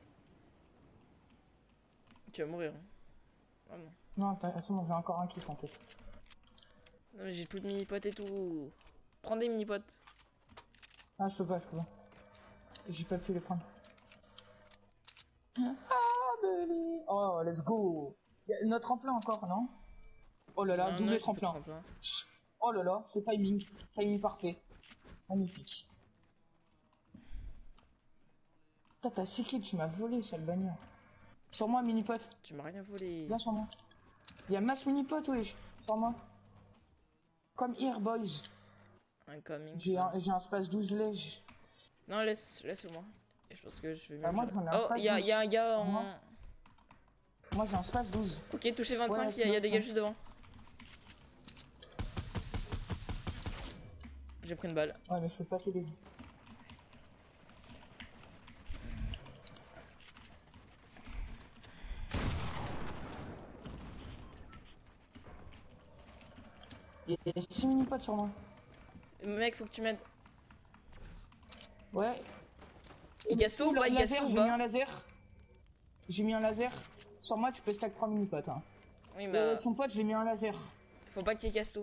Tu vas mourir. Hein. Ah non. Non, c'est bon, j'ai encore un kill, en fait. Non, mais j'ai plus de mini-potes et tout. Prends des mini-potes. Ah, je peux pas. J'ai pas pu les prendre. Ah, Belly. Oh, let's go. Y a notre tremplin encore, non? Oh là là, Non, double non, j'ai pas de tremplin. tremplin. Oh là là, ce timing. Timing parfait. Magnifique. Putain, t'as 6 kills, tu m'as volé, sale bagnard. Sur moi, mini-pote. Tu m'as rien volé. Viens sur moi. Il y a masse mini-pote, wesh. Sur moi. Comme here, boys. Incoming. J'ai un space 12 lège. Non, laisse-moi. Et je pense que je vais mieux. Bah, moi, gérer. j'en ai un Oh, space y a 12. un gars Sur en. moi. Moi, j'ai un space 12. Ok, touché 25, Ouais, il y a des sinon, gars juste devant. J'ai pris une balle. Ouais, mais je peux pas t'aider. Il y a 6 mini-potes sur moi. Mec, faut que tu m'aides. Ouais. Il casse tout ou pas? Il casse tout ou J'ai mis un pas? laser. J'ai mis un laser. Sur moi, tu peux stack 3 mini-potes. Hein. Oui, bah. Son pote, j'ai mis un laser. Faut pas qu'il casse tout.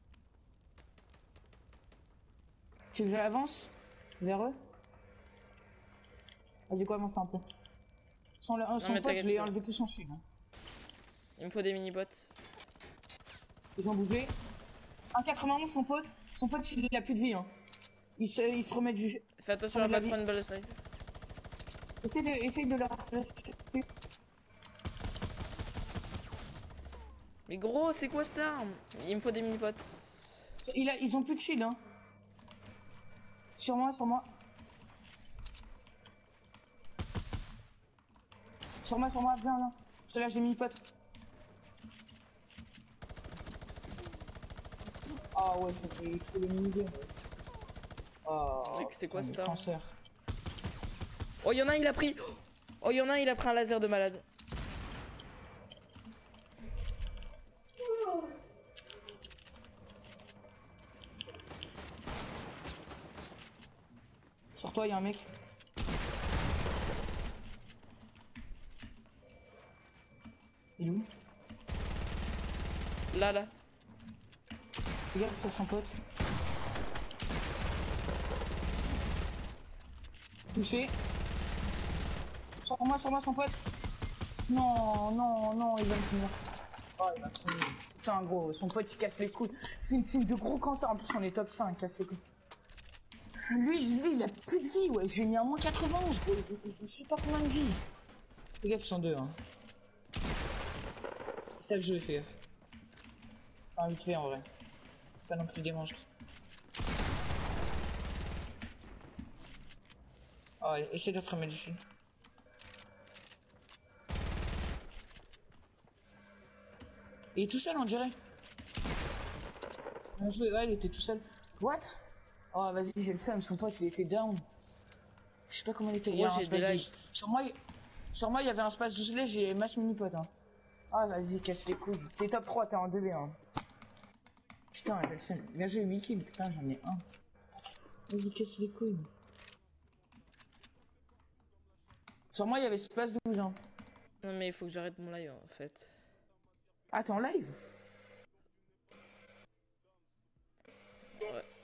Tu veux que j'avance vers eux? Vas-y, quoi, avance un peu. Son mais pote, je t'inquiète, l'ai ça va. enlevé tout son shield. Hein. Il me faut des mini-potes. Ils ont bougé. 1,91 son pote. Son pote, il a plus de vie. Hein. Il se remet du jeu. Fais attention à pas te prendre une balle de snipe. Essaye de leur... Mais gros, c'est quoi cette arme? Il me faut des mini-potes. Ils ont plus de shield. Hein. Sur moi. Sur moi, viens là. Je te lâche des mini-potes. Ah ouais, il faut le mini-game. Oh, Mec, c'est quoi cette arme? cancer. Oh, y'en a un, il a pris. Oh, y'en a un, il a pris un laser de malade. Sur toi, il y a un mec. Il est où? Là. Regarde, c'est son pote. Touché. Sur moi, son pote. Non, il va me finir. Oh, il va me finir. Putain, gros, son pote, il casse les couilles. C'est une team de gros cancer. En plus, on est top 5, il casse les couilles. Lui, il a plus de vie, ouais. J'ai mis un moins 80, je sais pas combien de vie. Les gars, ils sont deux, hein. C'est ça que je vais faire. Enfin, vite fait, en vrai. C'est pas non plus des monstres. Oh, essaye de te remettre dessus. Il est tout seul, on dirait. Bien joué, ouais, il était tout seul. What? Oh, vas-y, j'ai le seum, son pote, il était down. Je sais pas comment il était. Moi, j'ai des likes. Sur moi, il y avait un space 12 lait, j'ai masse mini-pote. Hein. Ah, vas-y, casse les couilles. T'es top 3, t'es en 2v. Hein. Putain, j'ai le seum. Là, j'ai 8 kills, putain, j'en ai un. Vas-y, casse les couilles. Sur moi, il y avait space 12. Hein. Non, mais il faut que j'arrête mon live en fait. Ah, t'es en live? Ouais.